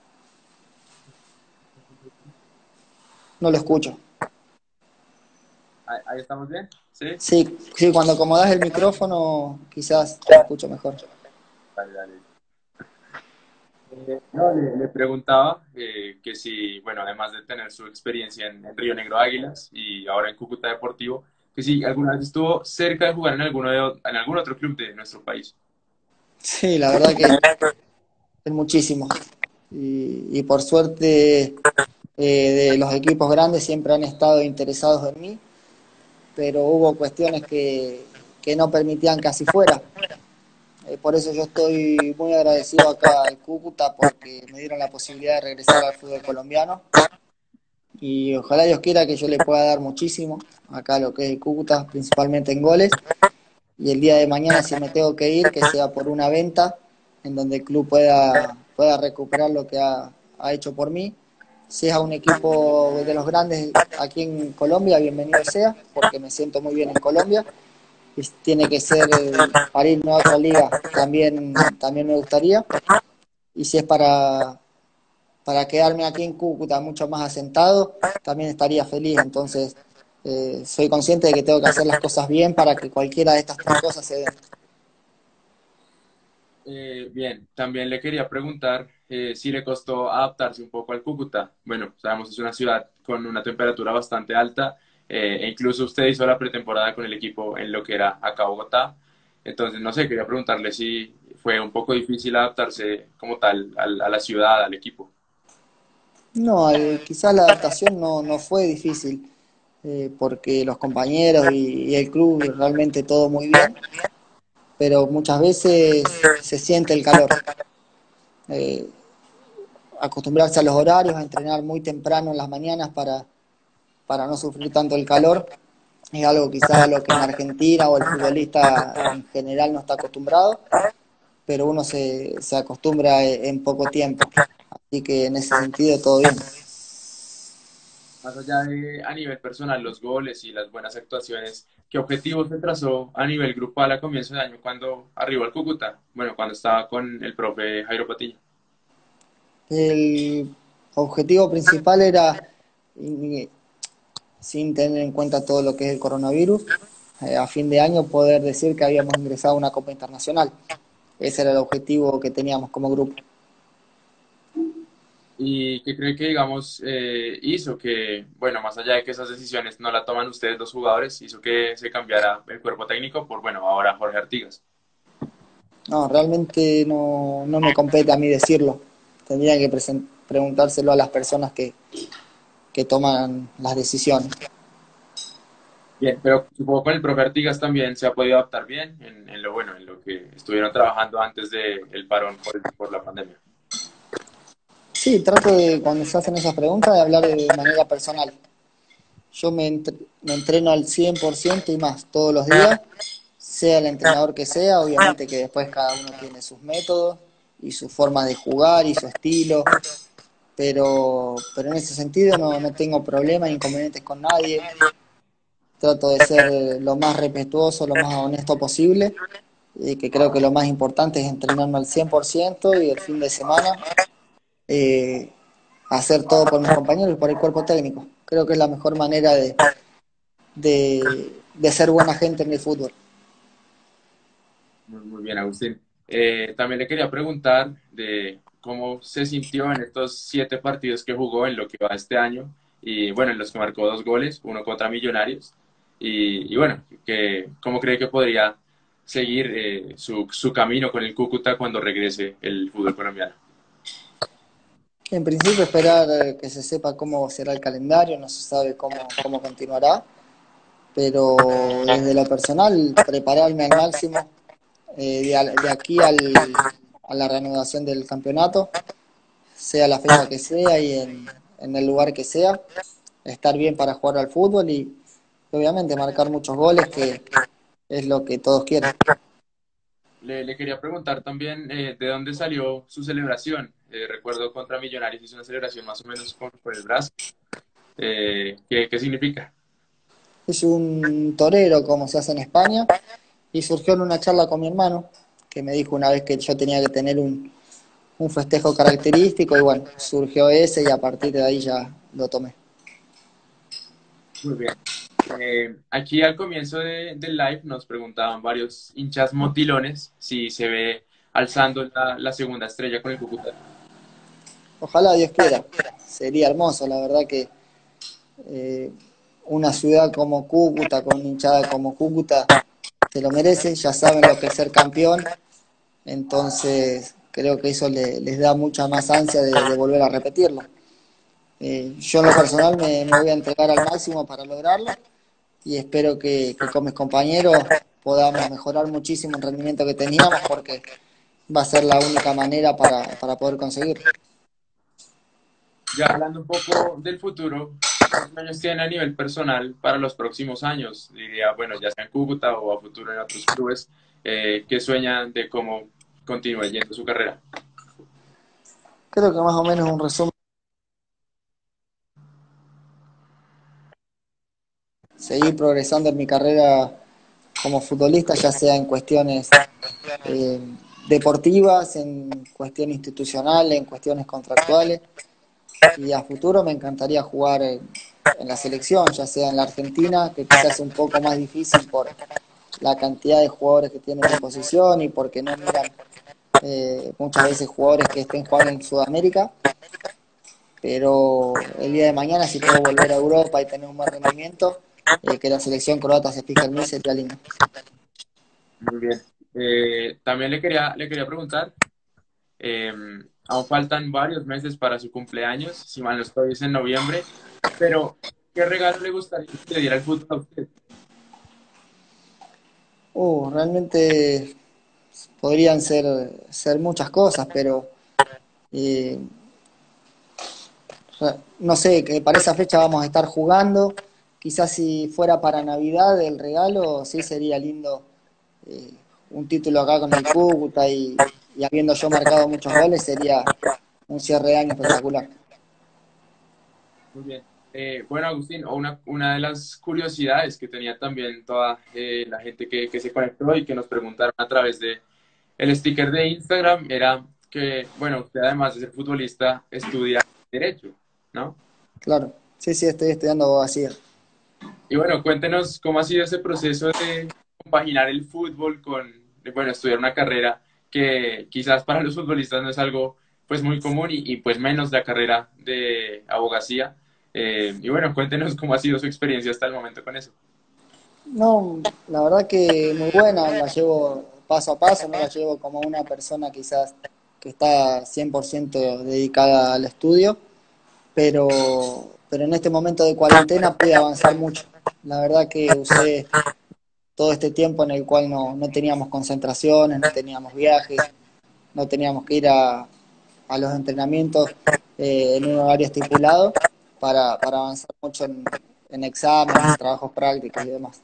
No lo escucho. Ahí, ahí estamos bien, ¿sí? Sí, sí, cuando acomodas el micrófono quizás te escucho mejor. Dale, dale. Eh, no, le, le preguntaba eh, que si, bueno, además de tener su experiencia en, en Río Negro Águilas y ahora en Cúcuta Deportivo, que si alguna vez estuvo cerca de jugar en, alguno de, o- en algún otro club de nuestro país. Sí, la verdad que es muchísimo. Y, y por suerte eh, de los equipos grandes siempre han estado interesados en mí, pero hubo cuestiones que, que no permitían que así fuera. Eh, por eso yo estoy muy agradecido acá al Cúcuta porque me dieron la posibilidad de regresar al fútbol colombiano y ojalá Dios quiera que yo le pueda dar muchísimo acá a lo que es el Cúcuta, principalmente en goles. Y el día de mañana si me tengo que ir, que sea por una venta en donde el club pueda, pueda recuperar lo que ha, ha hecho por mí. Si es a un equipo de los grandes aquí en Colombia, bienvenido sea, porque me siento muy bien en Colombia. Y si tiene que ser eh, para irme a otra liga, también, también me gustaría. Y si es para, para quedarme aquí en Cúcuta mucho más asentado, también estaría feliz. Entonces, eh, soy consciente de que tengo que hacer las cosas bien para que cualquiera de estas tres cosas se den. Eh, bien, también le quería preguntar eh, si le costó adaptarse un poco al Cúcuta. Bueno, sabemos es una ciudad con una temperatura bastante alta eh, e incluso usted hizo la pretemporada con el equipo en lo que era acá Bogotá. Entonces, no sé, quería preguntarle si fue un poco difícil adaptarse como tal al- a la ciudad, al equipo. No, eh, quizás la adaptación no, no fue difícil, eh, porque los compañeros y, y el club realmente todo muy bien, pero muchas veces se siente el calor. Eh, Acostumbrarse a los horarios, a entrenar muy temprano en las mañanas para, para no sufrir tanto el calor, es algo quizás a lo que en Argentina o el futbolista en general no está acostumbrado, pero uno se, se acostumbra en poco tiempo. Así que en ese sentido todo bien. Más allá de a nivel personal, los goles y las buenas actuaciones, ¿qué objetivos se trazó a nivel grupal a comienzo de año cuando arribó al Cúcuta? Bueno, cuando estaba con el profe Jairo Patiño. El objetivo principal era, y- sin tener en cuenta todo lo que es el coronavirus, eh, a fin de año poder decir que habíamos ingresado a una Copa Internacional. Ese era el objetivo que teníamos como grupo. ¿Y qué cree que, digamos, eh, hizo que, bueno, más allá de que esas decisiones no la toman ustedes los jugadores, hizo que se cambiara el cuerpo técnico por, bueno, ahora Jorge Artigas? No, realmente no, no me compete a mí decirlo. Tendría que presen- preguntárselo a las personas que, que toman las decisiones. Bien, pero supongo con el profe Artigas también se ha podido adaptar bien en, en lo bueno, en lo que estuvieron trabajando antes del parón por, por la pandemia. Sí, trato de, cuando se hacen esas preguntas, de hablar de manera personal. Yo me, entre- me entreno al cien por ciento y más todos los días, sea el entrenador que sea, obviamente que después cada uno tiene sus métodos y su forma de jugar y su estilo, pero, pero en ese sentido no, no tengo problemas, inconvenientes con nadie, trato de ser lo más respetuoso, lo más honesto posible, y que creo que lo más importante es entrenarme al cien por ciento y el fin de semana eh, hacer todo por mis compañeros y por el cuerpo técnico. Creo que es la mejor manera de, de, de ser buena gente en el fútbol. Muy, muy bien, Agustín. Eh, también le quería preguntar de cómo se sintió en estos siete partidos que jugó en lo que va este año y bueno, en los que marcó dos goles, uno contra Millonarios y, y bueno, que, cómo cree que podría seguir eh, su, su camino con el Cúcuta cuando regrese el fútbol colombiano. En principio esperar eh, que se sepa cómo será el calendario, no se sabe cómo, cómo continuará, pero desde lo personal prepararme al máximo eh, de, al- de aquí al, a la reanudación del campeonato, sea la fecha que sea y en, en el lugar que sea, estar bien para jugar al fútbol y obviamente marcar muchos goles, que es lo que todos quieren. Le, le quería preguntar también eh, de dónde salió su celebración. Eh, recuerdo contra Millonarios hizo una celebración más o menos con, con el brazo. Eh, ¿qué, qué significa? Es un torero, como se hace en España, y surgió en una charla con mi hermano, que me dijo una vez que yo tenía que tener un, un festejo característico, y bueno, surgió ese y a partir de ahí ya lo tomé. Muy bien. Eh, aquí al comienzo de- del live nos preguntaban varios hinchas motilones si se ve alzando la, la segunda estrella con el Cúcuta. Ojalá Dios quiera, sería hermoso, la verdad que eh, una ciudad como Cúcuta, con una hinchada como Cúcuta, se lo merece, ya saben lo que es ser campeón, entonces creo que eso le- les da mucha más ansia de, de volver a repetirlo. Eh, yo en lo personal me, me voy a entregar al máximo para lograrlo y espero que, que con mis compañeros podamos mejorar muchísimo el rendimiento que teníamos porque va a ser la única manera para, para poder conseguirlo. Ya hablando un poco del futuro, ¿qué sueños tiene a nivel personal para los próximos años? Diría, bueno, ya sea en Cúcuta o a futuro en otros clubes, eh, ¿qué sueñan de cómo continúe yendo su carrera? Creo que más o menos un resumen, seguir progresando en mi carrera como futbolista, ya sea en cuestiones eh, deportivas, en cuestiones institucionales, en cuestiones contractuales. Y a futuro me encantaría jugar en, en la selección, ya sea en la Argentina, que quizás es un poco más difícil por la cantidad de jugadores que tiene mi posición y porque no miran eh, muchas veces jugadores que estén jugando en Sudamérica. Pero el día de mañana, si puedo volver a Europa y tener un buen rendimiento, eh, que la selección croata se fije en mí, sería lindo. Muy bien. Eh, también le quería, le quería preguntar, eh, aún faltan varios meses para su cumpleaños, si mal no estoy, es en noviembre, pero ¿qué regalo le gustaría que le diera el fútbol a usted? Uh, realmente podrían ser, ser muchas cosas, pero eh, no sé, que para esa fecha vamos a estar jugando. Quizás si fuera para Navidad el regalo, sí sería lindo eh, un título acá con el Cúcuta y, y habiendo yo marcado muchos goles, sería un cierre de año espectacular. Muy bien. Eh, bueno, Agustín, una, una de las curiosidades que tenía también toda eh, la gente que, que se conectó y que nos preguntaron a través de el sticker de Instagram era que, bueno, usted además de ser futbolista, estudia Derecho, ¿no? Claro, sí, sí, estoy estudiando abogacía. Y bueno, cuéntenos cómo ha sido ese proceso de compaginar el fútbol con, bueno, estudiar una carrera que quizás para los futbolistas no es algo pues muy común y, y, pues menos la carrera de abogacía. Eh, y bueno, cuéntenos cómo ha sido su experiencia hasta el momento con eso. No, la verdad que muy buena, la llevo paso a paso, no la llevo como una persona quizás que está cien por ciento dedicada al estudio, pero, pero en este momento de cuarentena pude avanzar mucho. La verdad que usé todo este tiempo en el cual no, no teníamos concentraciones, no teníamos viajes, no teníamos que ir a, a los entrenamientos eh, en un horario estipulado para, para avanzar mucho en, en exámenes, en trabajos prácticos y demás.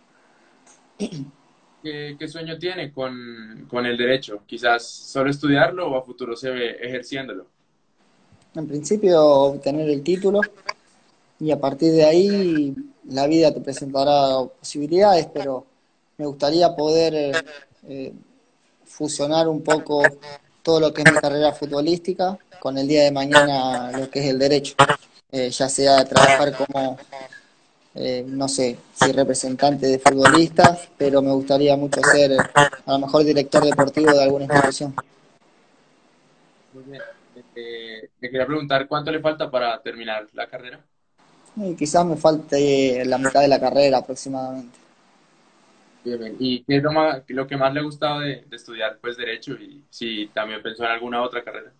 ¿Qué, qué sueño tiene con, con el derecho? ¿Quizás solo estudiarlo o a futuro se ve ejerciéndolo? En principio, obtener el título y a partir de ahí la vida te presentará posibilidades, pero me gustaría poder eh, fusionar un poco todo lo que es mi carrera futbolística con el día de mañana lo que es el derecho. Eh, ya sea trabajar como, eh, no sé, si representante de futbolistas, pero me gustaría mucho ser eh, a lo mejor director deportivo de alguna institución. Muy bien. Eh, le quería preguntar cuánto le falta para terminar la carrera. Y quizás me falte la mitad de la carrera aproximadamente. Bien, bien. ¿Y qué es lo, más- lo que más le ha gustado de, de estudiar pues derecho y si también pensó en alguna otra carrera?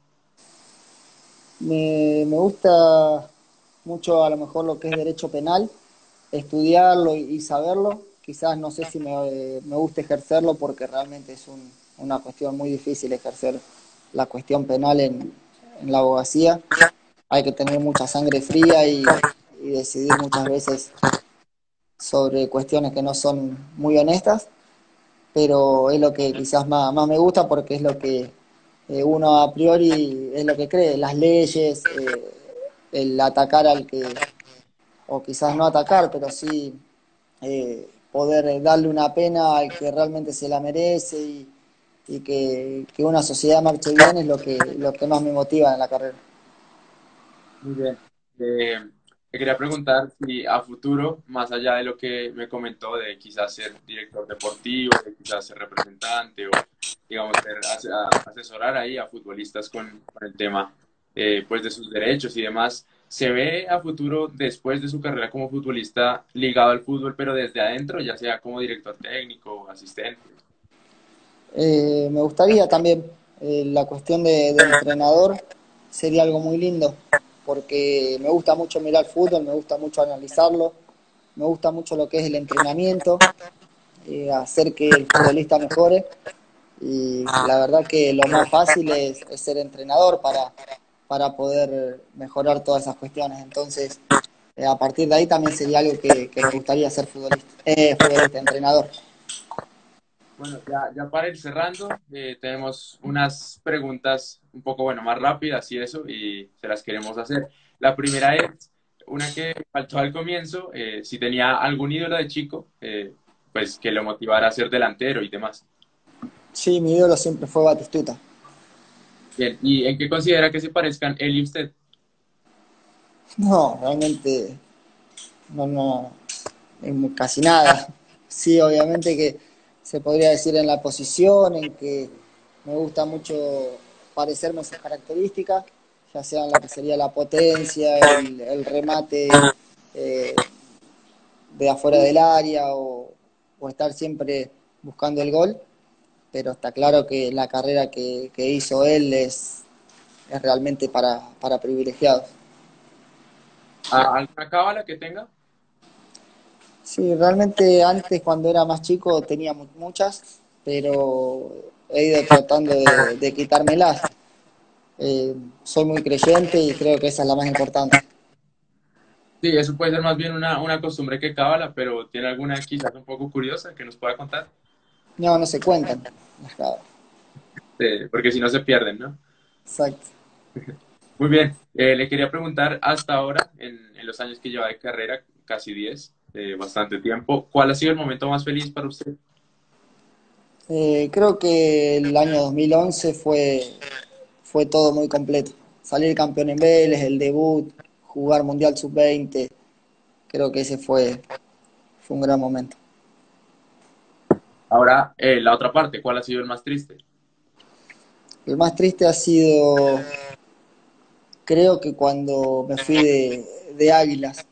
Me, me gusta mucho a lo mejor lo que es derecho penal, estudiarlo y, y saberlo. Quizás no sé si me, me gusta ejercerlo porque realmente es un- una cuestión muy difícil ejercer la cuestión penal en, en la abogacía. Hay que tener mucha sangre fría y, y decidir muchas veces sobre cuestiones que no son muy honestas, pero es lo que quizás más, más me gusta porque es lo que eh, uno a priori es lo que cree, las leyes, eh, el atacar al que, o quizás no atacar, pero sí eh, poder darle una pena al que realmente se la merece y, y que, que una sociedad marche bien es lo que, lo que más me motiva en la carrera. Muy bien. Eh, Te quería preguntar si a futuro, más allá de lo que me comentó, de quizás ser director deportivo, de quizás ser representante o, digamos, ser, ase- a- asesorar ahí a futbolistas con, con el tema eh, pues de sus derechos y demás, ¿se ve a futuro, después de su carrera como futbolista, ligado al fútbol, pero desde adentro, ya sea como director técnico o asistente? Eh, me gustaría también, eh, la cuestión de, de entrenador sería algo muy lindo, porque me gusta mucho mirar fútbol, me gusta mucho analizarlo, me gusta mucho lo que es el entrenamiento, eh, hacer que el futbolista mejore. Y la verdad que lo más fácil es, es ser entrenador para, para poder mejorar todas esas cuestiones. Entonces, eh, a partir de ahí también sería algo que, que me gustaría ser futbolista, eh, futbolista, entrenador. Bueno, ya, ya para ir cerrando, eh, tenemos unas preguntas un poco, bueno, más rápidas y eso, y se las queremos hacer. La primera es una que faltó al comienzo, eh, si tenía algún ídolo de chico, eh, pues que lo motivara a ser delantero y demás. Sí, mi ídolo siempre fue Batistuta. Bien, ¿y en qué considera que se parezcan él y usted? No, realmente no, no, en casi nada. Sí, obviamente que se podría decir en la posición, en que me gusta mucho parecerme a sus características, ya sea en lo que sería la potencia, el, el remate eh, de afuera del área o, o estar siempre buscando el gol, pero está claro que la carrera que, que hizo él es, es realmente para, para privilegiados. ¿A- ¿Alguna cábala que tenga? Sí, realmente antes cuando era más chico tenía mu- muchas, pero he ido tratando de, de quitármelas. Eh, soy muy creyente y creo que esa es la más importante. Sí, eso puede ser más bien una, una costumbre que cábala, pero ¿tiene alguna quizás un poco curiosa que nos pueda contar? No, no se cuentan las cabras. Sí, porque si no se pierden, ¿no? Exacto. Muy bien, eh, le quería preguntar hasta ahora, en, en los años que lleva de carrera, casi diez, eh, bastante tiempo, ¿cuál ha sido el momento más feliz para usted? Eh, creo que el año dos mil once fue, fue todo muy completo. Salir campeón en Vélez, el debut, jugar Mundial sub veinte, creo que ese fue, fue un gran momento. Ahora, eh, la otra parte, ¿cuál ha sido el más triste? El más triste ha sido, creo que cuando me fui de, de Águilas,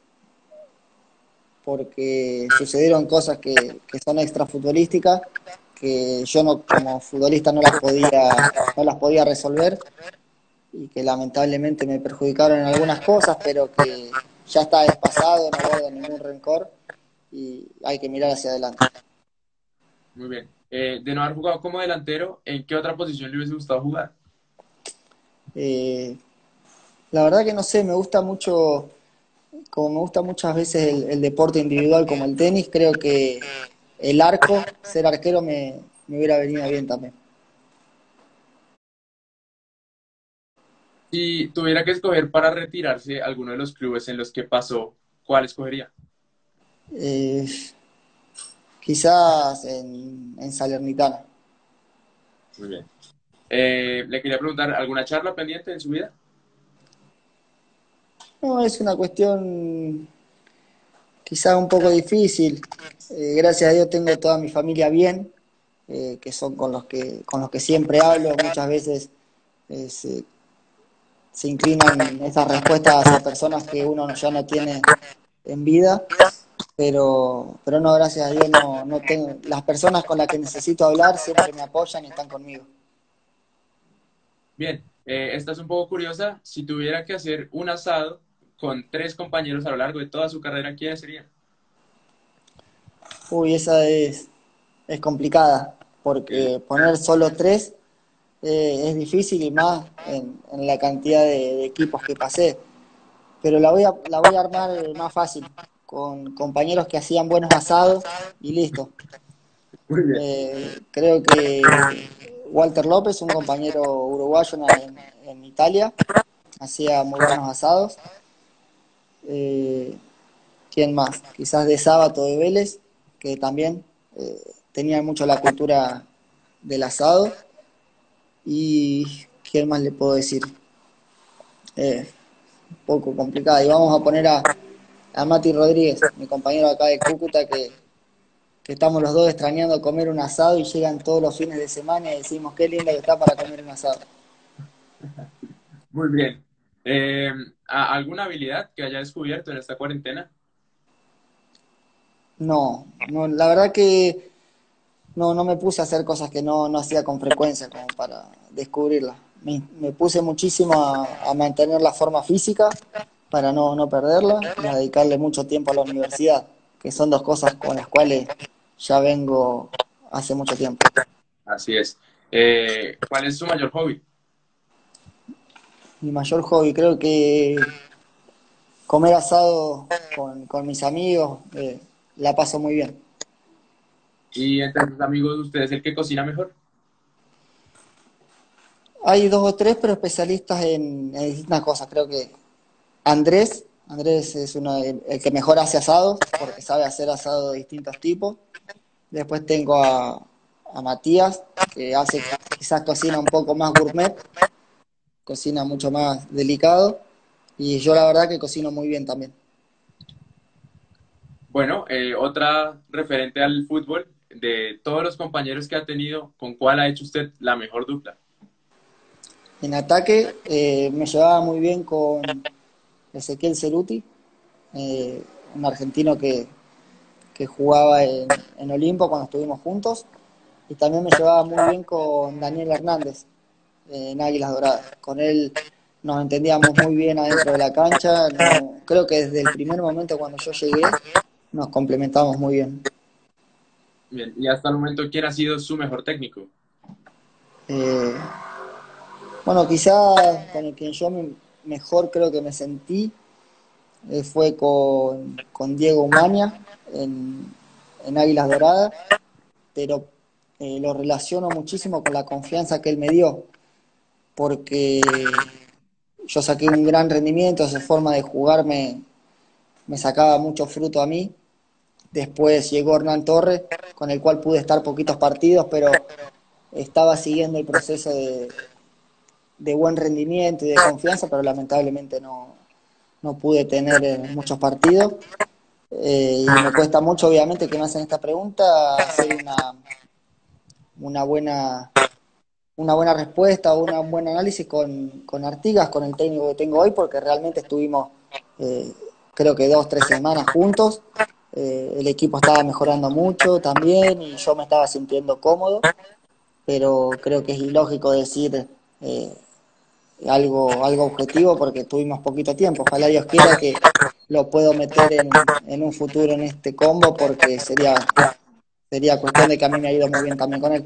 porque sucedieron cosas que, que son extrafutbolísticas, que yo no, como futbolista no las podía, no las podía resolver y que lamentablemente me perjudicaron en algunas cosas, pero que ya está despasado, no guardo ningún rencor y hay que mirar hacia adelante. Muy bien. Eh, de no haber jugado como delantero, ¿en qué otra posición le hubiese gustado jugar? Eh, la verdad que no sé, me gusta mucho, como me gusta muchas veces el, el deporte individual como el tenis, creo que el arco, ser arquero me, me hubiera venido bien también. Si tuviera que escoger para retirarse alguno de los clubes en los que pasó, ¿cuál escogería? Eh, Quizás en, en Salernitana. Muy bien. Eh, le quería preguntar, ¿alguna charla pendiente en su vida? No, es una cuestión quizás un poco difícil. Eh, gracias a Dios tengo toda mi familia bien, eh, que son con los que, con los que siempre hablo. Muchas veces eh, se, se inclinan esas respuestas hacia personas que uno ya no tiene en vida, pero, pero no, gracias a Dios no, no tengo. Las personas con las que necesito hablar siempre me apoyan y están conmigo. Bien, eh, esta es un poco curiosa. Si tuviera que hacer un asado con tres compañeros a lo largo de toda su carrera, ¿quiénes serían? Uy, esa es, es complicada, Eh, porque poner solo tres eh, es difícil y más en, en la cantidad de, de equipos que pasé. Pero la voy a, la voy a armar más fácil, con compañeros que hacían buenos asados y listo. Muy bien. Eh, creo que Walter López, un compañero uruguayo en, en Italia, hacía muy buenos asados. Eh, ¿Quién más? Quizás de Sábato de Vélez, que también eh, tenía mucho la cultura del asado. ¿Y quién más le puedo decir? Eh, un poco complicada. Y vamos a poner a, a Mati Rodríguez, mi compañero acá de Cúcuta, que, que estamos los dos extrañando comer un asado y llegan todos los fines de semana y decimos qué lindo que está para comer un asado. Muy bien. Eh, ¿a- ¿alguna habilidad que haya descubierto en esta cuarentena? No, no, la verdad que no, no me puse a hacer cosas que no, no hacía con frecuencia como para descubrirlas. Me, me puse muchísimo a, a mantener la forma física para no, no perderla y a dedicarle mucho tiempo a la universidad, que son dos cosas con las cuales ya vengo hace mucho tiempo. Así es. Eh, ¿cuál es su mayor hobby? Mi mayor hobby creo que comer asado con, con mis amigos, eh, la paso muy bien. Y entre sus amigos, ¿usted es el que cocina mejor? Hay dos o tres, pero especialistas en, en distintas cosas. Creo que Andrés, Andrés es uno de- el que mejor hace asados, porque sabe hacer asado de distintos tipos. Después tengo a, a Matías, que hace quizás cocina un poco más gourmet, cocina mucho más delicado. Y yo la verdad que cocino muy bien también. Bueno, eh, otra referente al fútbol, de todos los compañeros que ha tenido, ¿con cuál ha hecho usted la mejor dupla? En ataque eh, me llevaba muy bien con Ezequiel Ceruti, eh, un argentino que, que jugaba en, en Olimpo cuando estuvimos juntos. Y también me llevaba muy bien con Daniel Hernández, eh, en Águilas Doradas. Con él nos entendíamos muy bien adentro de la cancha. No, creo que desde el primer momento cuando yo llegué nos complementamos muy bien. Bien, y hasta el momento, ¿quién ha sido su mejor técnico? Eh, bueno, quizás con el que yo me- mejor creo que me sentí eh, fue con, con Diego Umaña en, en Águilas Doradas, pero eh, lo relaciono muchísimo con la confianza que él me dio, porque yo saqué un gran rendimiento, su forma de jugar me, me sacaba mucho fruto a mí. Después llegó Hernán Torres, con el cual pude estar poquitos partidos, pero estaba siguiendo el proceso de, de buen rendimiento y de confianza, pero lamentablemente no, no pude tener eh, muchos partidos. Eh, y me cuesta mucho, obviamente, que me hacen esta pregunta, hacer una, una buena una buena respuesta o una- un buen análisis con, con Artigas, con el técnico que tengo hoy, porque realmente estuvimos, eh, creo que dos, tres semanas juntos. Eh, el equipo estaba mejorando mucho también y yo me estaba sintiendo cómodo, pero creo que es ilógico decir eh, algo, algo objetivo porque tuvimos poquito tiempo. Ojalá Dios quiera que lo puedo meter en, en un futuro en este combo porque sería, sería cuestión de que a mí me ha ido muy bien también con él.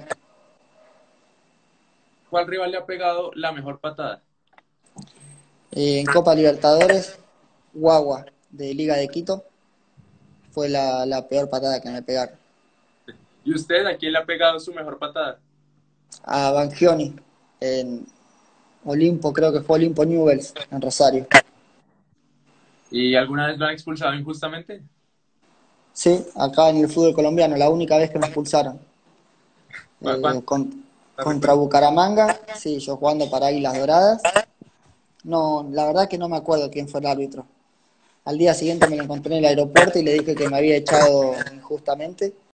¿Cuál rival le ha pegado la mejor patada? Eh, en Copa Libertadores, Guagua, de Liga de Quito, fue la, la peor patada que me pegaron. ¿Y usted a quién le ha pegado su mejor patada? A Bangioni, en Olimpo, creo que fue Olimpo Newells, en Rosario. ¿Y alguna vez lo han expulsado injustamente? Sí, acá en el fútbol colombiano, la única vez que me expulsaron. ¿Cu- Eh, ¿Cuánto con- contra recuerdo? Bucaramanga, sí, yo jugando para Águilas Doradas. No, la verdad que no me acuerdo quién fue el árbitro. Al día siguiente me lo encontré en el aeropuerto y le dije que me había echado injustamente